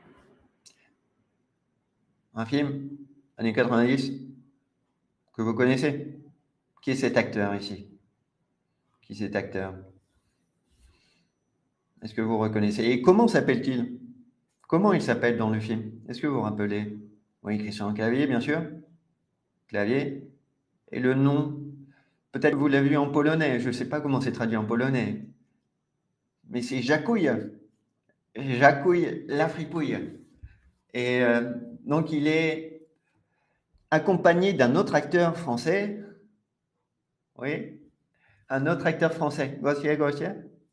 Un film, années 90, que vous connaissez. Qui est cet acteur ici? Qui est cet acteur? Est-ce que vous reconnaissez? Et comment s'appelle-t-il? Comment il s'appelle dans le film? Est-ce que vous vous rappelez? Oui, Christian Clavier, bien sûr. Clavier. Et le nom? Peut-être que vous l'avez vu en polonais. Je ne sais pas comment c'est traduit en polonais. Mais c'est Jacouille. Jacouille la fripouille. Et donc, il est accompagné d'un autre acteur français. Oui, un autre acteur français. Gauthier.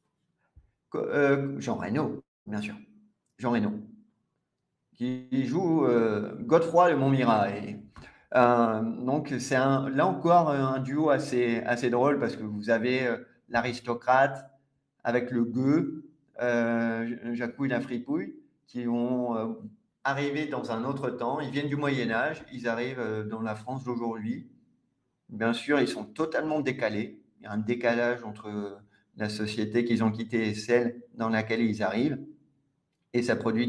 Jean Reno, bien sûr. Jean Reno. Qui joue Godefroy de Montmirail. Donc, c'est là encore un duo assez drôle parce que vous avez l'aristocrate avec le gueux, Jacouille la fripouille, qui vont arriver dans un autre temps. Ils viennent du Moyen-Âge, ils arrivent dans la France d'aujourd'hui. Bien sûr, ils sont totalement décalés. Il y a un décalage entre la société qu'ils ont quittée et celle dans laquelle ils arrivent. Et ça produit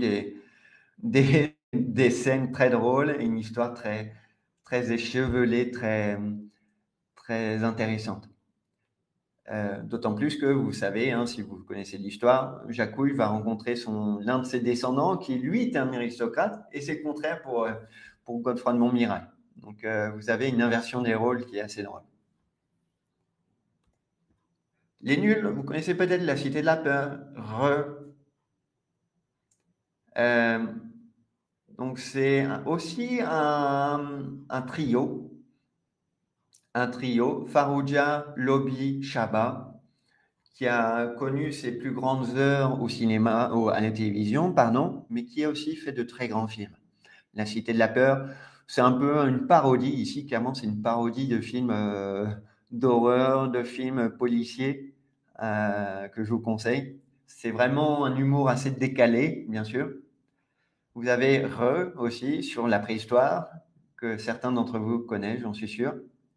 des scènes très drôles et une histoire très, très échevelée, très, très intéressante. D'autant plus que vous savez, hein, si vous connaissez l'histoire, Jacouille va rencontrer l'un de ses descendants qui, lui, est un aristocrate, et c'est le contraire pour Godefroy de Montmirail. Donc, vous avez une inversion des rôles qui est assez drôle. Les nuls, vous connaissez peut-être La Cité de la Peur, donc, c'est aussi un trio. Farrugia, Lobby, Chabat, qui a connu ses plus grandes heures au cinéma, à la télévision, pardon, mais qui a aussi fait de très grands films. La Cité de la Peur, c'est un peu une parodie ici, clairement, c'est une parodie de films d'horreur, de films policiers que je vous conseille. C'est vraiment un humour assez décalé, bien sûr. Vous avez aussi sur la préhistoire, que certains d'entre vous connaissent, j'en suis sûr.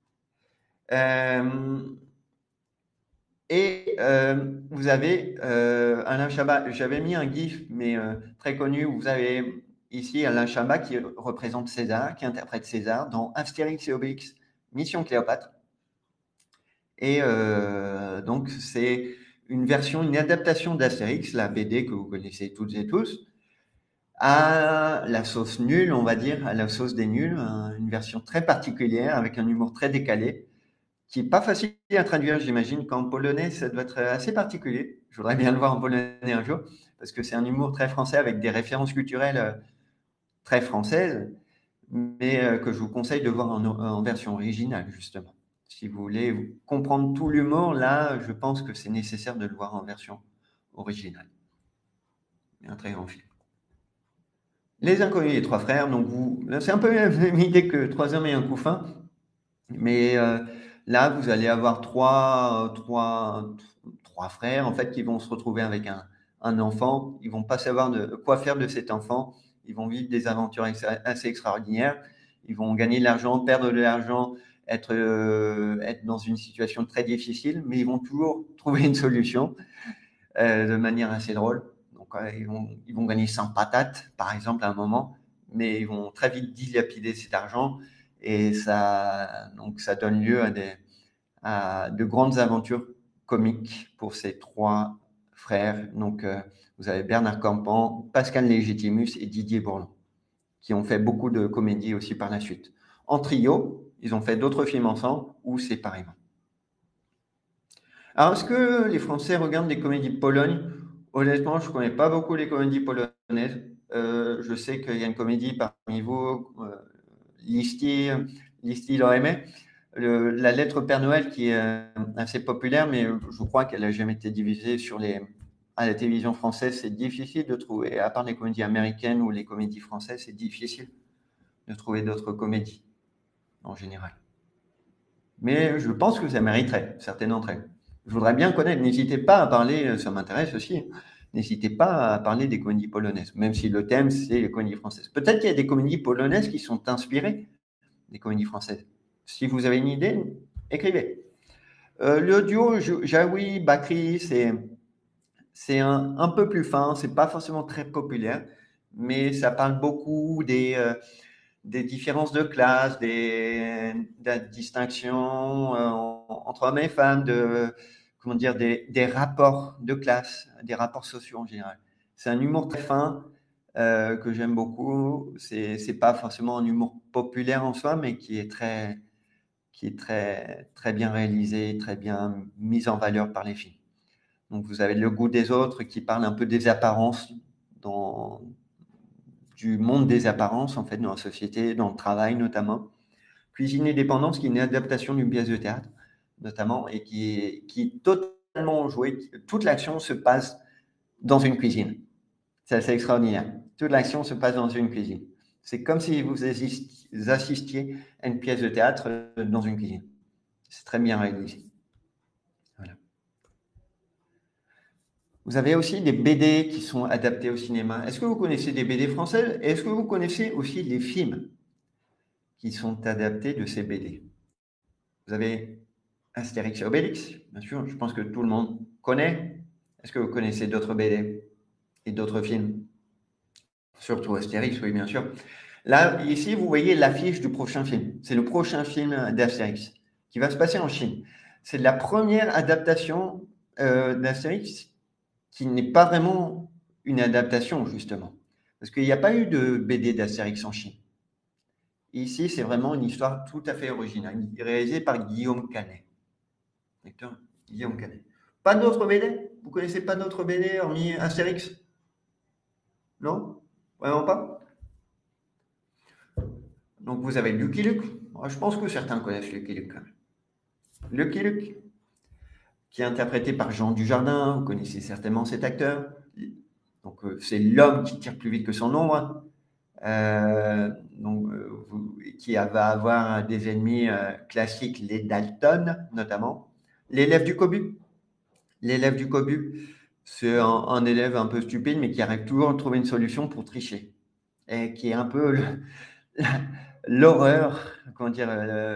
Vous avez Alain Chabat. J'avais mis un gif, mais très connu. Vous avez ici Alain Chabat qui représente César, qui interprète César dans Astérix et Obélix, Mission Cléopâtre. Et donc, c'est une adaptation d'Astérix, la BD que vous connaissez toutes et tous, à la sauce nulle, on va dire, à la sauce des nuls, une version très particulière avec un humour très décalé qui n'est pas facile à traduire, j'imagine qu'en polonais, ça doit être assez particulier. Je voudrais bien le voir en polonais un jour, parce que c'est un humour très français avec des références culturelles très françaises, mais que je vous conseille de voir en version originale, justement. Si vous voulez comprendre tout l'humour, là, je pense que c'est nécessaire de le voir en version originale. Un très grand film. Les Inconnus des Trois Frères, donc c'est un peu la même idée que Trois hommes et un couffin, mais là, vous allez avoir trois frères en fait qui vont se retrouver avec un enfant. Ils vont pas savoir quoi faire de cet enfant. Ils vont vivre des aventures assez extraordinaires. Ils vont gagner de l'argent, perdre de l'argent, être dans une situation très difficile, mais ils vont toujours trouver une solution de manière assez drôle. Donc, ils vont gagner 100 patates, par exemple, à un moment, mais ils vont très vite dilapider cet argent et ça donne lieu à de grandes aventures comiques pour ces trois frères. Donc, vous avez Bernard Campan, Pascal Légitimus et Didier Bourlon, qui ont fait beaucoup de comédies aussi par la suite. En trio, ils ont fait d'autres films ensemble ou séparément. Alors, est-ce que les Français regardent des comédies de Pologne? Honnêtement, je ne connais pas beaucoup les comédies polonaises. Je sais qu'il y a une comédie parmi vous, Listi, Listi Loemé, la lettre au Père Noël qui est assez populaire, mais je crois qu'elle n'a jamais été diffusée à la télévision française. C'est difficile de trouver, à part les comédies américaines ou les comédies françaises, c'est difficile de trouver d'autres comédies en général. Mais je pense que ça mériterait, certaines d'entre elles. Je voudrais bien connaître, n'hésitez pas à parler, ça m'intéresse aussi, n'hésitez pas à parler des comédies polonaises, même si le thème, c'est les comédies françaises. Peut-être qu'il y a des comédies polonaises qui sont inspirées des comédies françaises. Si vous avez une idée, écrivez. Le duo Jaoui Bakri, c'est un peu plus fin, c'est pas forcément très populaire, mais ça parle beaucoup des différences de classe, la distinction entre hommes et femmes, comment dire, des rapports de classe, des rapports sociaux en général. C'est un humour très fin que j'aime beaucoup. C'est pas forcément un humour populaire en soi, mais qui est très bien réalisé, très bien mis en valeur par les films. Donc vous avez Le goût des autres qui parle un peu des apparences du monde des apparences en fait dans la société, dans le travail notamment. Cuisine et dépendance, qui est une adaptation d'une pièce de théâtre, notamment, et qui est totalement jouée. Toute l'action se passe dans une cuisine. C'est assez extraordinaire. Toute l'action se passe dans une cuisine. C'est comme si vous assistiez à une pièce de théâtre dans une cuisine. C'est très bien réalisé. Voilà. Vous avez aussi des BD qui sont adaptés au cinéma. Est-ce que vous connaissez des BD françaises? Est-ce que vous connaissez aussi les films qui sont adaptés de ces BD? Vous avez Astérix et Obélix, bien sûr, je pense que tout le monde connaît. Est-ce que vous connaissez d'autres BD et d'autres films? Surtout Astérix, oui, bien sûr. Là, ici, vous voyez l'affiche du prochain film. C'est le prochain film d'Astérix qui va se passer en Chine. C'est la première adaptation d'Astérix qui n'est pas vraiment une adaptation, justement. Parce qu'il n'y a pas eu de BD d'Astérix en Chine. Ici, c'est vraiment une histoire tout à fait originale, réalisée par Guillaume Canet. Lecteur Guillaume Canet. Pas d'autres BD? Vous connaissez pas d'autres BD hormis Astérix? Non? Vraiment pas? Donc vous avez Lucky Luke. Je pense que certains connaissent Lucky Luke quand même. Lucky Luke, qui est interprété par Jean Dujardin. Vous connaissez certainement cet acteur. Donc c'est l'homme qui tire plus vite que son ombre. Qui va avoir des ennemis classiques, les Dalton notamment. L'élève du Cobu. L'élève du Cobu, c'est un élève un peu stupide, mais qui arrive toujours à trouver une solution pour tricher. Et qui est un peu l'horreur, comment dire,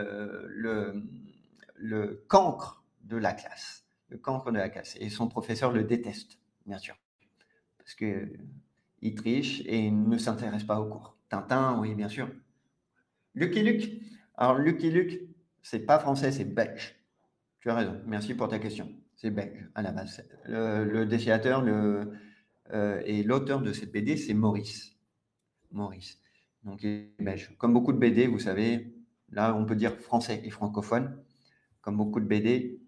le cancre de la classe. Le cancre de la classe. Et son professeur le déteste, bien sûr. Parce qu'il triche et il ne s'intéresse pas au cours. Tintin, oui, bien sûr. Lucky Luke. Alors, Lucky Luke, c'est pas français, c'est belge. Tu as raison. Merci pour ta question. C'est belge à la base. Le dessinateur et l'auteur de cette BD, c'est Maurice. Maurice. Donc, il est belge. Comme beaucoup de BD, vous savez, là, on peut dire français et francophone. Comme beaucoup de BD,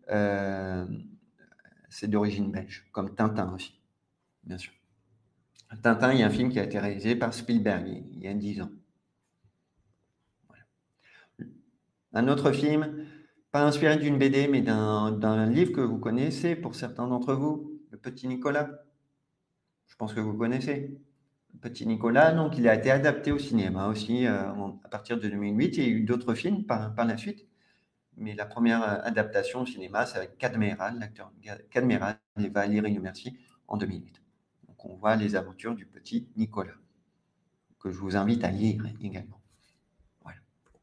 c'est d'origine belge. Comme Tintin aussi, bien sûr. Tintin, il y a un film qui a été réalisé par Spielberg il y a 10 ans. Voilà. Un autre film, pas inspiré d'une BD, mais d'un livre que vous connaissez pour certains d'entre vous, Le Petit Nicolas. Je pense que vous connaissez. Le Petit Nicolas, donc il a été adapté au cinéma aussi à partir de 2008. Il y a eu d'autres films par la suite. Mais la première adaptation au cinéma, c'est avec Cadmeral, l'acteur Cadmeral et Valérie Lemercier en 2008. Donc on voit les aventures du petit Nicolas, que je vous invite à lire également. Voilà.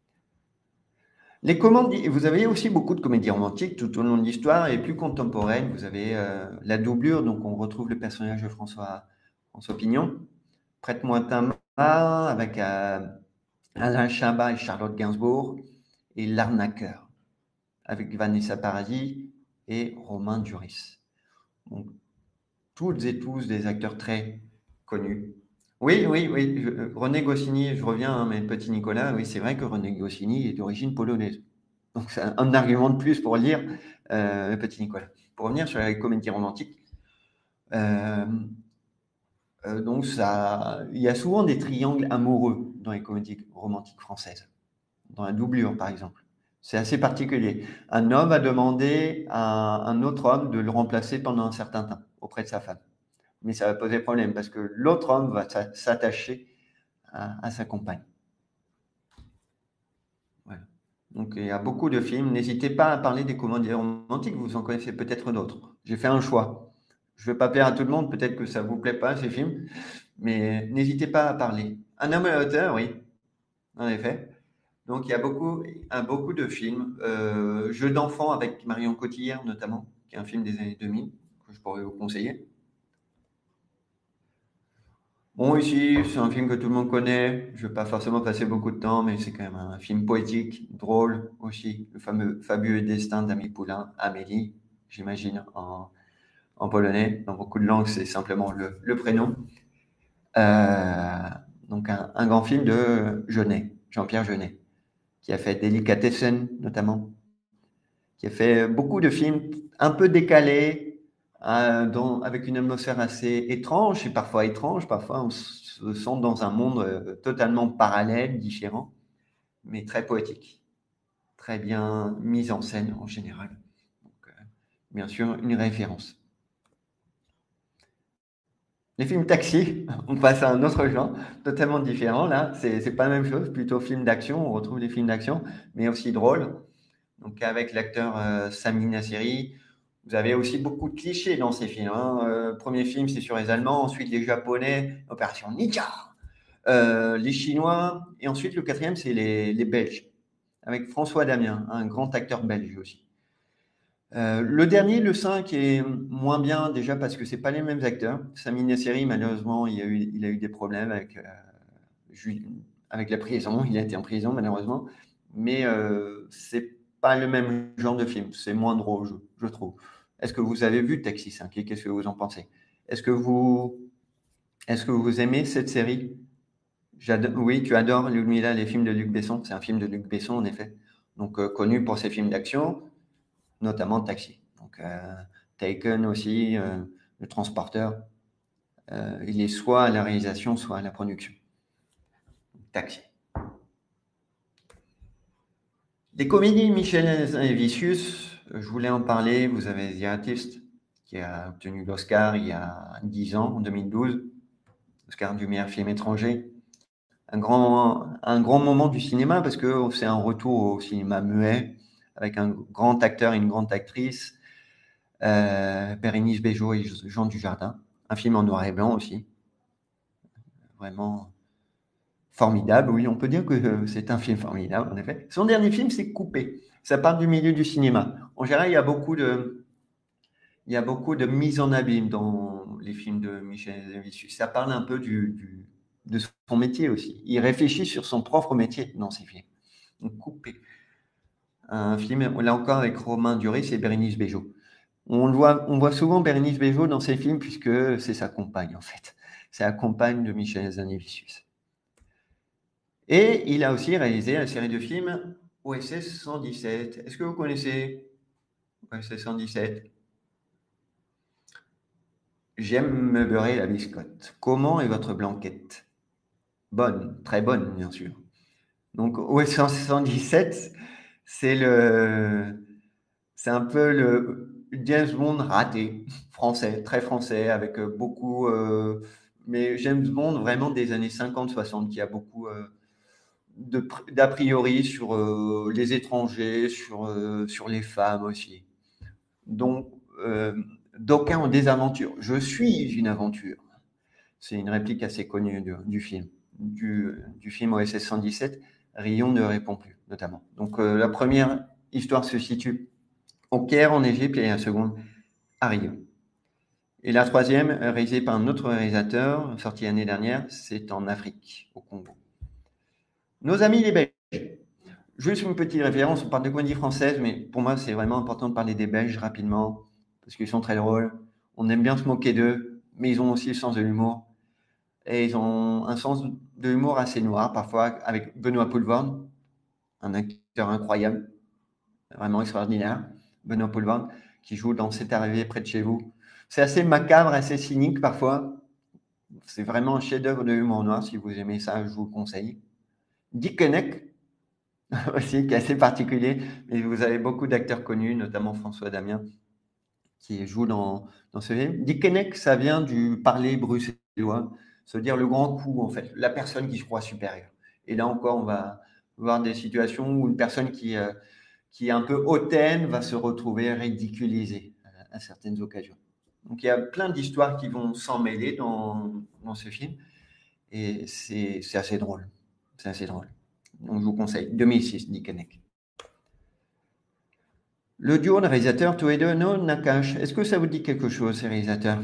Vous avez aussi beaucoup de comédies romantiques tout au long de l'histoire et plus contemporaines. Vous avez La Doublure, donc on retrouve le personnage de François Pignon. Prête-moi ta main avec Alain Chabat et Charlotte Gainsbourg. Et L'Arnaqueur avec Vanessa Paradis et Romain Duris. Donc, toutes et tous des acteurs très connus. Oui, René Goscinny, je reviens, mais petit Nicolas, oui, c'est vrai que René Goscinny est d'origine polonaise. Donc, c'est un argument de plus pour lire petit Nicolas. pour revenir sur les comédies romantiques, donc il y a souvent des triangles amoureux dans les comédies romantiques françaises, dans la doublure par exemple. C'est assez particulier. Un homme va demander à un autre homme de le remplacer pendant un certain temps auprès de sa femme. Mais ça va poser problème parce que l'autre homme va s'attacher à sa compagne. Voilà. Donc il y a beaucoup de films. N'hésitez pas à parler des comédies romantiques, vous en connaissez peut-être d'autres. J'ai fait un choix. Je ne veux pas plaire à tout le monde, peut-être que ça ne vous plaît pas ces films, mais n'hésitez pas à parler. Un homme à la hauteur, oui, en effet. Donc il y a beaucoup de films. Jeux d'enfants avec Marion Cotillard notamment, qui est un film des années 2000 que je pourrais vous conseiller. Bon, ici, c'est un film que tout le monde connaît. Je ne vais pas forcément passer beaucoup de temps, mais c'est quand même un film poétique, drôle aussi. Le fameux Fabuleux destin d'Amélie Poulain, Amélie, j'imagine, en polonais. Dans beaucoup de langues, c'est simplement le prénom. Donc, un grand film de Jeunet, Jean-Pierre Jeunet, qui a fait Délicatessen, notamment, qui a fait beaucoup de films un peu décalés, avec une atmosphère assez étrange, et parfois étrange, parfois on se sent dans un monde totalement parallèle, différent, mais très poétique, très bien mis en scène en général. Donc, bien sûr, une référence. Les films Taxi, on passe à un autre genre, totalement différent. Là, c'est pas la même chose, plutôt film d'action. On retrouve des films d'action, mais aussi drôles. Donc, avec l'acteur Sami Nasseri. Vous avez aussi beaucoup de clichés dans ces films. Premier film, c'est sur les Allemands, ensuite les Japonais, Opération Ninja, les Chinois, et ensuite le quatrième, c'est les Belges, avec François Damien, un grand acteur belge aussi. Le dernier, le 5, est moins bien déjà parce que c'est pas les mêmes acteurs. Sami Nasseri, malheureusement, il a eu des problèmes avec la prison. Il a été en prison, malheureusement. Mais c'est pas le même genre de film. C'est moins drôle, je trouve. Est-ce que vous avez vu Taxi 5 et qu'est-ce que vous en pensez? Est-ce que vous aimez cette série? Oui, tu adores Ludmilla, les films de Luc Besson. C'est un film de Luc Besson, en effet. Donc, connu pour ses films d'action, notamment Taxi. Donc, Taken aussi, Le Transporteur. Il est soit à la réalisation, soit à la production. Taxi. Des comédies Michel et Vicius, je voulais en parler. Vous avez The Artist, qui a obtenu l'Oscar il y a 10 ans, en 2012. Oscar du meilleur film étranger. Un grand moment du cinéma parce que c'est un retour au cinéma muet avec un grand acteur et une grande actrice, Bérénice Bejo et Jean Dujardin. Un film en noir et blanc aussi. Vraiment formidable, oui, on peut dire que c'est un film formidable, en effet. Son dernier film, c'est Coupé. Ça part du milieu du cinéma. En général, il y a beaucoup de mise en abîme dans les films de Michel Vicius. Ça parle un peu de son métier aussi. Il réfléchit sur son propre métier dans ses films. Donc, Coupé. Un film, là encore, avec Romain Duris et Bérénice Bejo. On voit souvent Bérénice Bejo dans ses films puisque c'est sa compagne, en fait. C'est la compagne de Michel Vicius. Et il a aussi réalisé la série de films OSS 117. Est-ce que vous connaissez OSS 117? J'aime me beurrer la biscotte. Comment est votre blanquette? Bonne, très bonne, bien sûr. Donc, OSS 117, c'est un peu le James Bond raté, français, très français, avec beaucoup. Mais James Bond vraiment des années 50-60, qui a beaucoup d'a priori sur les étrangers, sur les femmes aussi. Donc, d'aucuns ont des aventures. Je suis une aventure. C'est une réplique assez connue du film. Du film OSS 117, Rion ne répond plus, notamment. Donc, la première histoire se situe au Caire, en Égypte, et la seconde à Rio. Et la troisième, réalisée par un autre réalisateur, sortie l'année dernière, c'est en Afrique, au Congo. Nos amis les Belges. Juste une petite référence, on parle de comédie française, mais pour moi, c'est vraiment important de parler des Belges rapidement, parce qu'ils sont très drôles. On aime bien se moquer d'eux, mais ils ont aussi le sens de l'humour. Et ils ont un sens de l'humour assez noir, parfois, avec Benoît Poelvoorde, un acteur incroyable, vraiment extraordinaire, Benoît Poelvoorde. qui joue dans C'est arrivé près de chez vous. C'est assez macabre, assez cynique parfois. C'est vraiment un chef-d'œuvre de humour noir. Si vous aimez ça, je vous le conseille. Dick Keinec, aussi, qui est assez particulier. Mais vous avez beaucoup d'acteurs connus, notamment François Damien, qui joue dans ce film. Dick Keinec, ça vient du parler bruxellois, se dire le grand coup, en fait, la personne qui se croit supérieure. Et là encore, on va voir des situations où une personne qui est un peu hautaine va se retrouver ridiculisée à certaines occasions. Donc il y a plein d'histoires qui vont s'en mêler dans ce film. Et c'est assez drôle. C'est assez drôle. Donc je vous conseille. 2006, Dick Keinec. Le duo de réalisateurs Toledano Nakash. Est-ce que ça vous dit quelque chose, ces réalisateurs?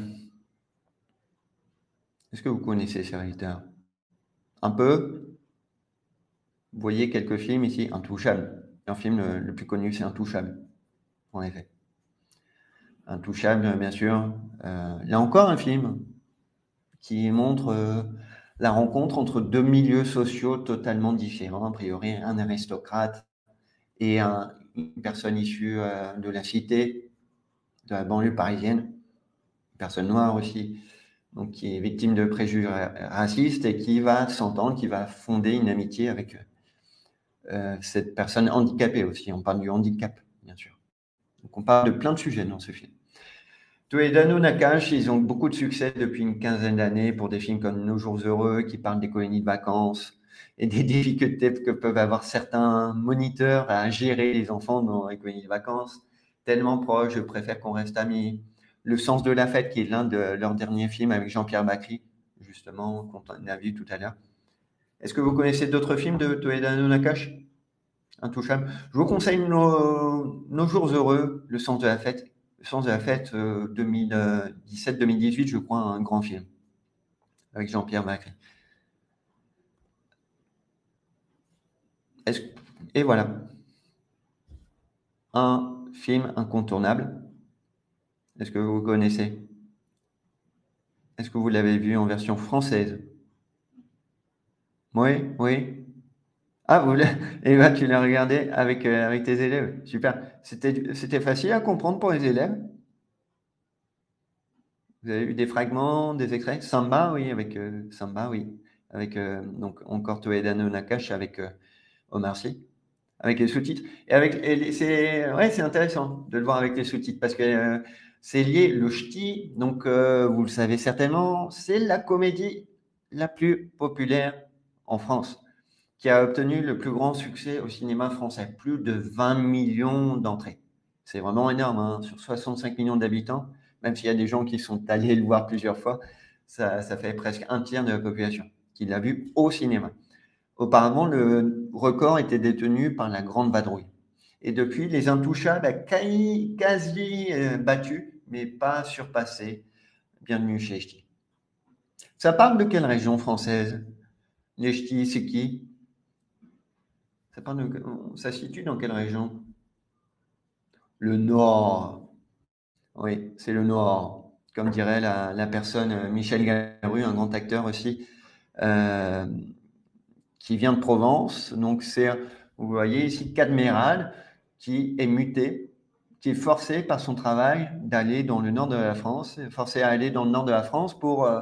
Est-ce que vous connaissez ces réalisateurs? Un peu? Vous voyez quelques films ici. Intouchable. Leur film le plus connu, c'est Intouchable. En effet. Intouchable, bien sûr. Là encore, un film qui montre la rencontre entre deux milieux sociaux totalement différents. A priori, un aristocrate et une personne issue de la cité, de la banlieue parisienne, une personne noire aussi, donc qui est victime de préjugés racistes et qui va s'entendre, qui va fonder une amitié avec cette personne handicapée aussi. On parle du handicap, bien sûr. Donc on parle de plein de sujets dans ce film. Toledano Nakash, ils ont beaucoup de succès depuis une quinzaine d'années pour des films comme Nos jours heureux, qui parlent des colonies de vacances et des difficultés que peuvent avoir certains moniteurs à gérer les enfants dans les colonies de vacances. Tellement proche, je préfère qu'on reste amis. Le sens de la fête, qui est l'un de leurs derniers films avec Jean-Pierre Bacry, justement, qu'on a vu tout à l'heure. Est-ce que vous connaissez d'autres films de Toledano Nakash? Intouchable. Je vous conseille Nos jours heureux, Le sens de la fête. Le sens de la fête 2017-2018, je crois, un grand film avec Jean-Pierre Bacry. Et voilà, un film incontournable. Est-ce que vous connaissez? Est-ce que vous l'avez vu en version française? Oui, oui. Ah, et ben, tu l'as regardé avec tes élèves. Super. C'était facile à comprendre pour les élèves? Vous avez eu des fragments, des extraits? Samba, oui, avec Samba, oui. Avec donc encore Toledano Nakash avec Omar Sy, avec les sous-titres. C'est intéressant de le voir avec les sous-titres parce que c'est lié. Le ch'ti, donc vous le savez certainement, c'est la comédie la plus populaire en France, qui a obtenu le plus grand succès au cinéma français, plus de 20 millions d'entrées. C'est vraiment énorme, hein, sur 65 millions d'habitants, même s'il y a des gens qui sont allés le voir plusieurs fois, ça fait presque un tiers de la population qui l'a vu au cinéma. Auparavant, le record était détenu par La Grande Vadrouille. Et depuis, Les Intouchables a quasi battu, mais pas surpassé. Bienvenue chez Ch'ti. Ça parle de quelle région française? Les Ch'tis, c'est qui? Ça se situe dans quelle région? Le Nord. Oui, c'est le Nord. Comme dirait la personne Michel Galabru, un grand acteur aussi, euh, qui vient de Provence. Donc, vous voyez ici, Cadméral, qui est muté, qui est forcé par son travail d'aller dans le nord de la France, forcé à aller dans le nord de la France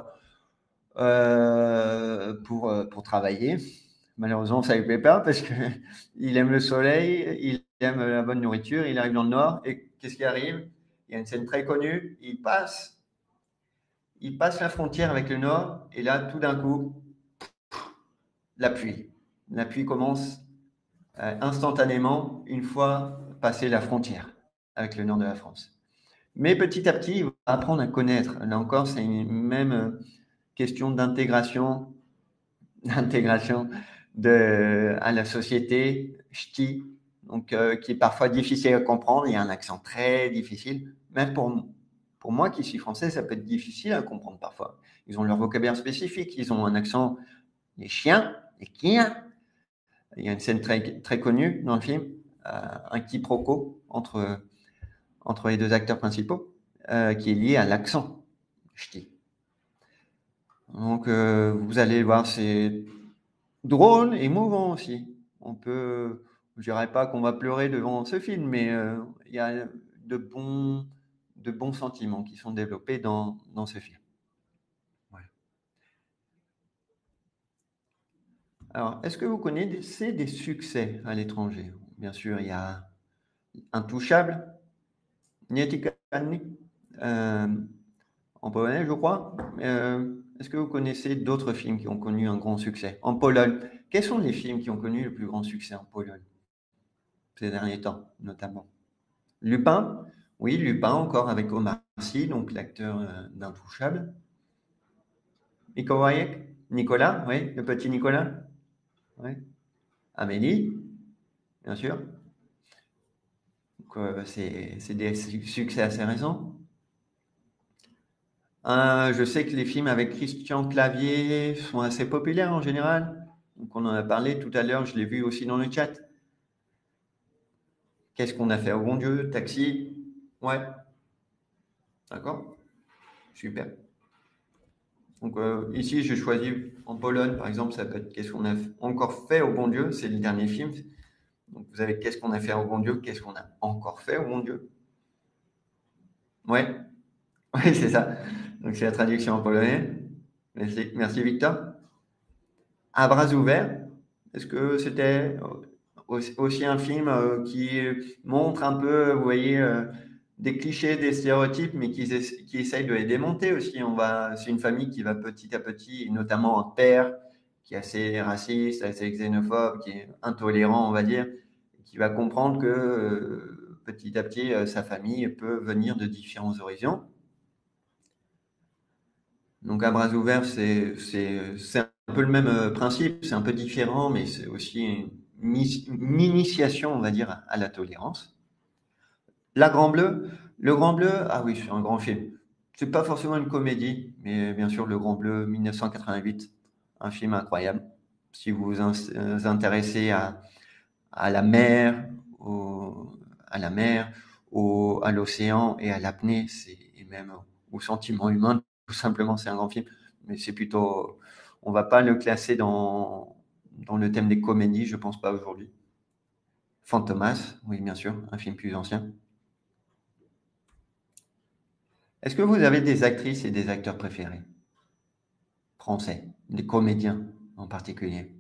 pour travailler. Malheureusement, ça ne lui plaît pas parce qu'il aime le soleil, il aime la bonne nourriture, il arrive dans le nord et qu'est-ce qui arrive? Il y a une scène très connue, il passe la frontière avec le nord et là, tout d'un coup, la pluie. La pluie commence instantanément une fois passé la frontière avec le nord de la France. Mais petit à petit, il va apprendre à connaître. Là encore, c'est une même question d'intégration à la société ch'ti, donc qui est parfois difficile à comprendre. Il y a un accent très difficile. Même pour moi qui suis français, ça peut être difficile à comprendre parfois. Ils ont leur vocabulaire spécifique, ils ont un accent, les chiens, les chiens. Il y a une scène très, très connue dans le film, un quiproquo entre les deux acteurs principaux, qui est lié à l'accent ch'ti. Donc, vous allez voir, c'est drôle et émouvant aussi. Je dirais pas qu'on va pleurer devant ce film, mais il y a de bons sentiments qui sont développés dans ce film. Voilà. Alors, est-ce que vous connaissez des succès à l'étranger? Bien sûr, il y a Intouchable, Niente Canni, en polonais, je crois. Est-ce que vous connaissez d'autres films qui ont connu un grand succès en Pologne? Quels sont les films qui ont connu le plus grand succès en Pologne ces derniers temps, notamment? Lupin, oui, Lupin encore avec Omar Sy, donc l'acteur d'Intouchable. Mikołajek, Nicolas, oui, le petit Nicolas, oui. Amélie, bien sûr. Donc, c'est des succès assez récents. Je sais que les films avec Christian Clavier sont assez populaires en général. Donc, on en a parlé tout à l'heure, je l'ai vu aussi dans le chat. Qu'est-ce qu'on a fait au bon Dieu? Taxi? Ouais. D'accord. Super. Donc, ici, j'ai choisi en Pologne, par exemple, ça peut être Qu'est-ce qu'on a encore fait au bon Dieu? C'est le dernier film. Donc, vous avez Qu'est-ce qu'on a fait au bon Dieu? Qu'est-ce qu'on a encore fait au bon Dieu? Ouais. Oui, c'est ça. Donc, c'est la traduction en polonais. Merci, merci Victor. À bras ouverts, est-ce que c'était aussi un film qui montre un peu, vous voyez, des clichés, des stéréotypes, mais qui essaye de les démonter aussi. C'est une famille qui va petit à petit, notamment un père qui est assez raciste, assez xénophobe, qui est intolérant, on va dire, qui va comprendre que petit à petit, sa famille peut venir de différents horizons. Donc à bras ouverts, c'est un peu le même principe, c'est un peu différent, mais c'est aussi une initiation, on va dire, à la tolérance. La Grand Bleu, le Grand Bleu, ah oui, c'est un grand film. C'est pas forcément une comédie, mais bien sûr, Le Grand Bleu, 1988, un film incroyable. Si vous vous intéressez à la mer, à la mer, à l'océan et à l'apnée, et même au sentiment humain, tout simplement, c'est un grand film. Mais c'est plutôt, on va pas le classer dans le thème des comédies, je pense pas aujourd'hui. Fantomas, oui, bien sûr, un film plus ancien. Est-ce que vous avez des actrices et des acteurs préférés? Français, des comédiens en particulier?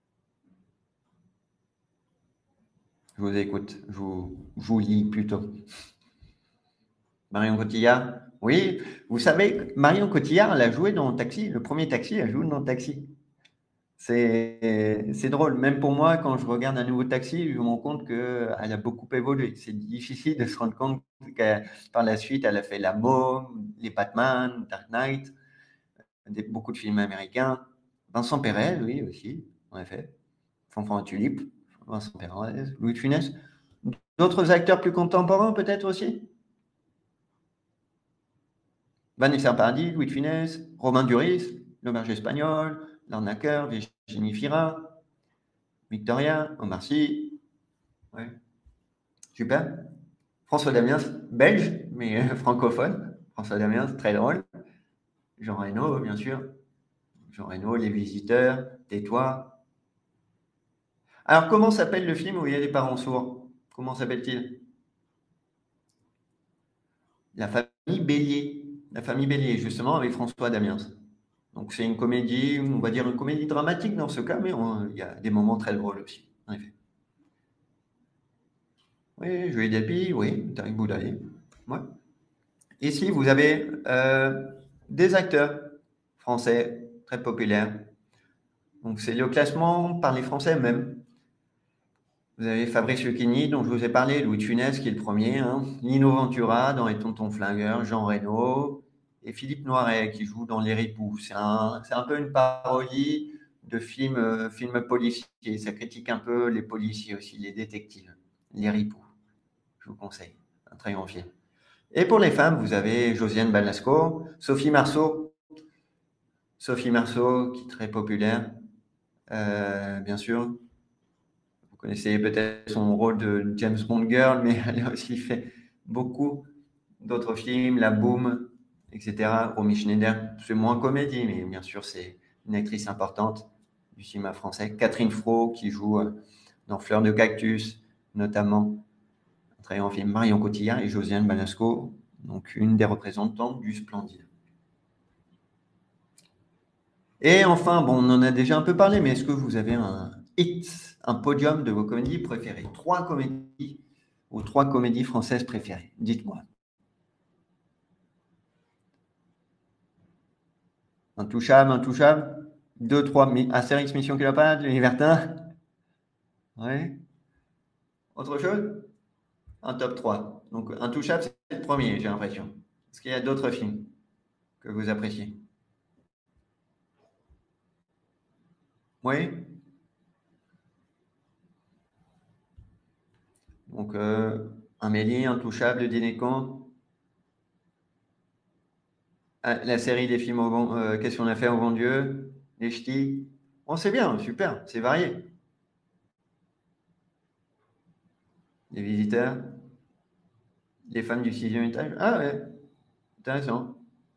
Je vous écoute, je vous lis plutôt. Marion Cotillard? Oui, vous savez, Marion Cotillard, elle a joué dans Taxi, le premier Taxi, elle joue dans Taxi. C'est drôle, même pour moi, quand je regarde un nouveau Taxi, je me rends compte qu'elle a beaucoup évolué. C'est difficile de se rendre compte que par la suite, elle a fait La Môme, les Batman, Dark Knight, beaucoup de films américains. Vincent Perez, oui, aussi, en effet. Fanfan à Tulipe, Vincent Perez, Louis de Funès. D'autres acteurs plus contemporains, peut-être aussi? Vanessa Paradis, Louis de Funès, Romain Duris, Le Berger Espagnol, L'arnaqueur, Virginie Fira, Victoria, Omar Sy. Ouais. Super. François Damiens, belge, mais francophone. François Damiens, très drôle. Jean Reno, bien sûr. Jean Reno, Les Visiteurs, Tais-toi. Alors, comment s'appelle le film où il y a des parents sourds? Comment s'appelle-t-il? La famille Bélier. La famille Bélier, justement, avec François Damiens. Donc, c'est une comédie, on va dire une comédie dramatique dans ce cas, mais il y a des moments très drôles aussi, en effet. Oui, Julie Delpy, oui, Tariq Boudali. Ouais. Ici, vous avez des acteurs français très populaires. Donc, c'est le classement par les Français même. Vous avez Fabrice Lucchini, dont je vous ai parlé, Louis de Funès, qui est le premier, hein, Lino Ventura dans Les Tontons Flingueurs, Jean Reno, et Philippe Noiret, qui joue dans Les Ripoux. C'est un peu une parodie de film policiers. Ça critique un peu les policiers aussi, les détectives. Les Ripoux, je vous conseille. Un très grand film. Et pour les femmes, vous avez Josiane Balasco, Sophie Marceau, qui est très populaire, bien sûr. Vous connaissez peut-être son rôle de James Bond Girl, mais elle a aussi fait beaucoup d'autres films, La Boom, etc. Romy Schneider, c'est moins comédie, mais bien sûr, c'est une actrice importante du cinéma français. Catherine Fro, qui joue dans Fleurs de Cactus, notamment. Très grand film, Marion Cotillard et Josiane Balasco, donc une des représentantes du Splendide. Et enfin, bon, on en a déjà un peu parlé, mais est-ce que vous avez un hit, un podium de vos comédies préférées? 3 comédies ou 3 comédies françaises préférées? Dites-moi. Intouchable, Intouchable. 2, 3, Astérix, Mission Cléopâtre, Les Libertins. Ouais. Autre chose? Un top 3. Donc, Intouchable, c'est le premier, j'ai l'impression. Est-ce qu'il y a d'autres films que vous appréciez? Oui. Donc, Amélie, Intouchable, Le Dîner de Con. La série des films Qu'est-ce qu'on a fait au bon Dieu? Les Ch'tis. Bon, c'est bien, super, c'est varié. Les Visiteurs. Les femmes du sixième étage. Ah ouais, intéressant.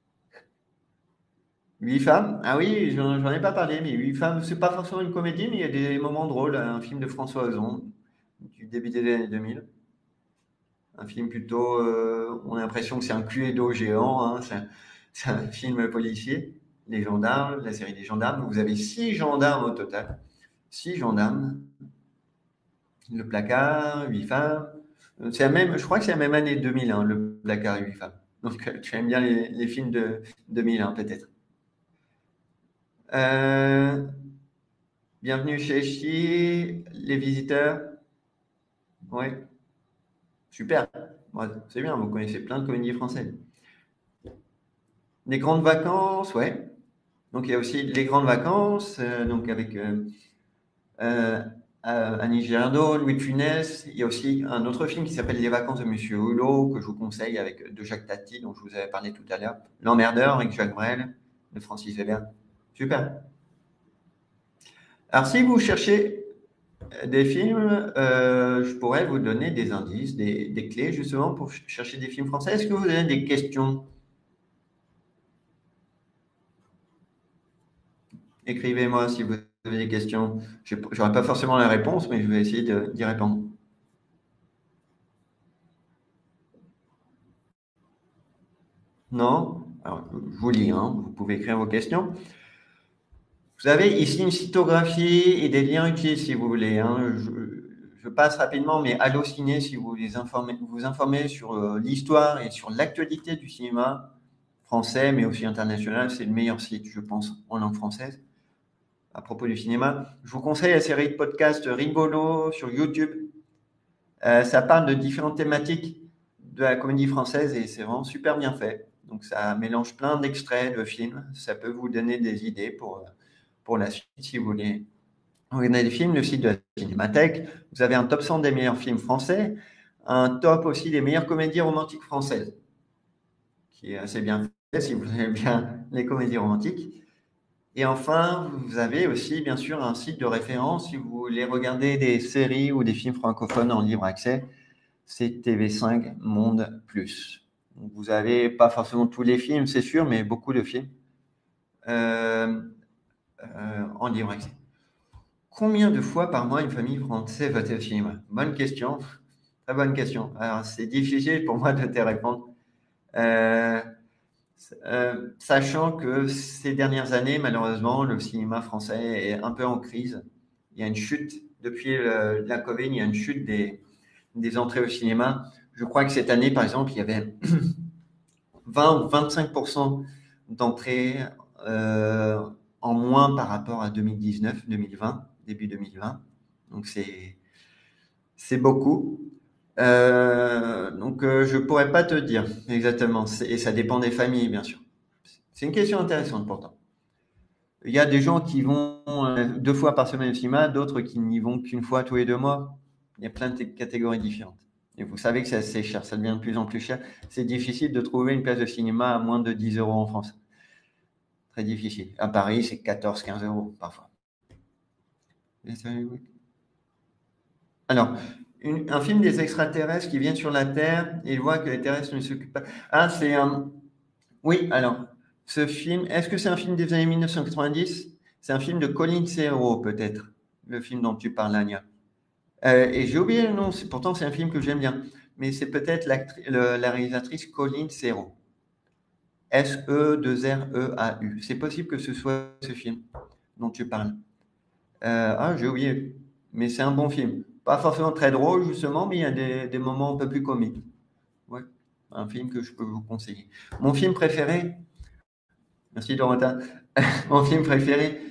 8 femmes. Ah oui, j'en ai pas parlé, mais 8 femmes, c'est pas forcément une comédie, mais il y a des moments drôles. Un film de François Ozon, du début des années 2000. Un film plutôt, on a l'impression que c'est un Cluedo géant, hein. C'est un film policier. Les gendarmes, la série des gendarmes. Vous avez 6 gendarmes au total. 6 gendarmes. Le placard, 8 femmes. C'est la même, je crois que c'est la même année 2000, hein, le placard et 8 femmes. Donc, tu aimes bien les films de 2001, peut-être. Euh, Bienvenue chez Ch'ti, Les Visiteurs. Oui, super. Ouais, c'est bien, vous connaissez plein de comédies françaises. Les grandes vacances, ouais. Donc, il y a aussi Les grandes vacances, donc avec euh, Annie Girardot, Louis de Funès. Il y a aussi un autre film qui s'appelle Les vacances de Monsieur Hulot, que je vous conseille, avec de Jacques Tati, dont je vous avais parlé tout à l'heure. L'Emmerdeur avec Jacques Brel, de Francis Weber. Super. Alors, si vous cherchez des films, je pourrais vous donner des indices, des clés, justement, pour chercher des films français. Est-ce que vous avez des questions? Écrivez-moi si vous avez des questions. Je n'aurai pas forcément la réponse, mais je vais essayer d'y répondre. Non? Alors, je vous lis, hein, vous pouvez écrire vos questions. Vous avez ici une cytographie et des liens utiles si vous voulez, hein. Je passe rapidement, mais Allociné, si vous vous informez sur l'histoire et sur l'actualité du cinéma français, mais aussi international, c'est le meilleur site, je pense, en langue française à propos du cinéma. Je vous conseille la série de podcasts Rigolo sur YouTube. Ça parle de différentes thématiques de la comédie française et c'est vraiment super bien fait. Donc ça mélange plein d'extraits de films. Ça peut vous donner des idées pour la suite si vous voulez. Vous regardez des films, le site de la Cinémathèque. Vous avez un top 100 des meilleurs films français, un top aussi des meilleures comédies romantiques françaises, qui est assez bien fait si vous aimez bien les comédies romantiques. Et enfin, vous avez aussi, bien sûr, un site de référence si vous voulez regarder des séries ou des films francophones en libre accès. C'est TV5 Monde Plus. Donc, vous n'avez pas forcément tous les films, c'est sûr, mais beaucoup de films euh, en libre accès. Combien de fois par mois une famille française va-t-elle au cinéma? Bonne question, très bonne question. Alors, c'est difficile pour moi de te répondre. Euh, Sachant que ces dernières années, malheureusement, le cinéma français est un peu en crise. Il y a une chute, depuis la Covid, il y a une chute des entrées au cinéma. Je crois que cette année, par exemple, il y avait 20 ou 25% d'entrées en moins par rapport à 2019, 2020, début 2020. Donc, c'est beaucoup. Donc, je ne pourrais pas te dire exactement. Et ça dépend des familles, bien sûr. C'est une question intéressante pourtant. Il y a des gens qui vont 2 fois par semaine au cinéma, d'autres qui n'y vont qu'une fois tous les 2 mois. Il y a plein de catégories différentes. Et vous savez que c'est assez cher, ça devient de plus en plus cher. C'est difficile de trouver une place de cinéma à moins de 10 euros en France. Très difficile. À Paris, c'est 14-15 euros parfois. Alors, un film des extraterrestres qui viennent sur la Terre et ils voient que les terrestres ne s'occupent pas. Ah, c'est un. Oui, alors, ce film, est-ce que c'est un film des années 1990? C'est un film de Colin Serrault, peut-être, le film dont tu parles, Anya. Et j'ai oublié le nom, pourtant c'est un film que j'aime bien. mais c'est peut-être la réalisatrice Colin Serrault. S-E-2-R-E-A-U. C'est possible que ce soit ce film dont tu parles. J'ai oublié, mais c'est un bon film. Pas forcément très drôle, justement, mais il y a des moments un peu plus comiques. Ouais, un film que je peux vous conseiller. Mon film préféré, merci Dorothée, mon film préféré,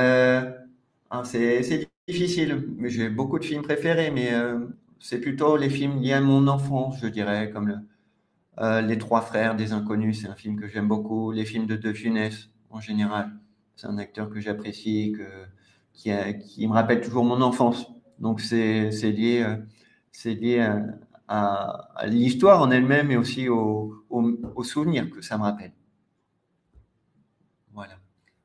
c'est difficile, mais j'ai beaucoup de films préférés, mais c'est plutôt les films liés à mon enfance, je dirais, comme Les Trois Frères des Inconnus, c'est un film que j'aime beaucoup. Les films de Funès, en général, c'est un acteur que j'apprécie, qui me rappelle toujours mon enfance. Donc c'est lié à l'histoire en elle-même et aussi aux souvenirs que ça me rappelle. Voilà.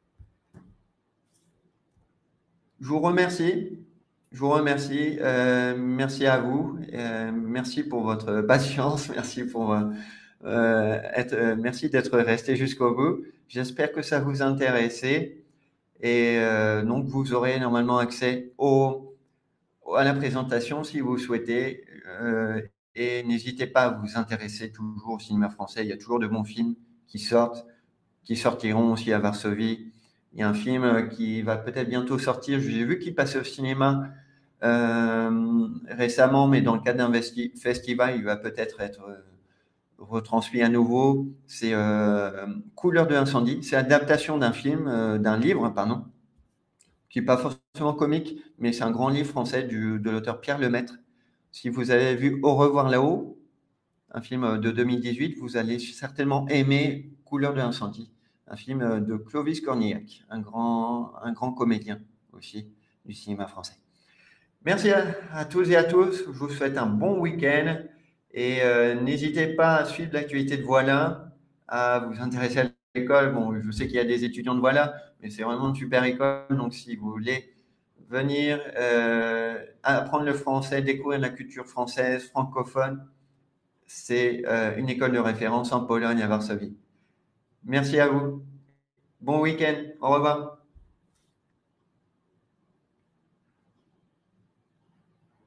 Je vous remercie. Je vous remercie. Merci à vous. Merci pour votre patience. Merci pour merci d'être resté jusqu'au bout. J'espère que ça vous intéressait. Et donc, vous aurez normalement accès à la présentation si vous souhaitez. Et n'hésitez pas à vous intéresser toujours au cinéma français. Il y a toujours de bons films qui sortent, qui sortiront aussi à Varsovie. Il y a un film qui va peut-être bientôt sortir. J'ai vu qu'il passait au cinéma récemment, mais dans le cadre d'un festival, il va peut-être être retransmis à nouveau. C'est Couleur de l'incendie. C'est l'adaptation d'un film, d'un livre, pardon, qui n'est pas forcément comique, mais c'est un grand livre français de l'auteur Pierre Lemaitre. Si vous avez vu Au revoir là-haut, un film de 2018, vous allez certainement aimer Couleur de l'incendie, un film de Clovis Cornillac, un grand comédien aussi du cinéma français. Merci à tous et à tous. Je vous souhaite un bon week-end et n'hésitez pas à suivre l'actualité de Voilà, à vous intéresser à l'école. Bon, je sais qu'il y a des étudiants de Voilà, mais c'est vraiment une super école. Donc, si vous voulez venir apprendre le français, découvrir la culture française, francophone, c'est une école de référence en Pologne, à Varsovie. Merci à vous. Bon week-end. Au revoir.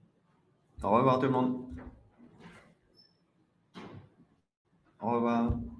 Au revoir tout le monde. Au revoir.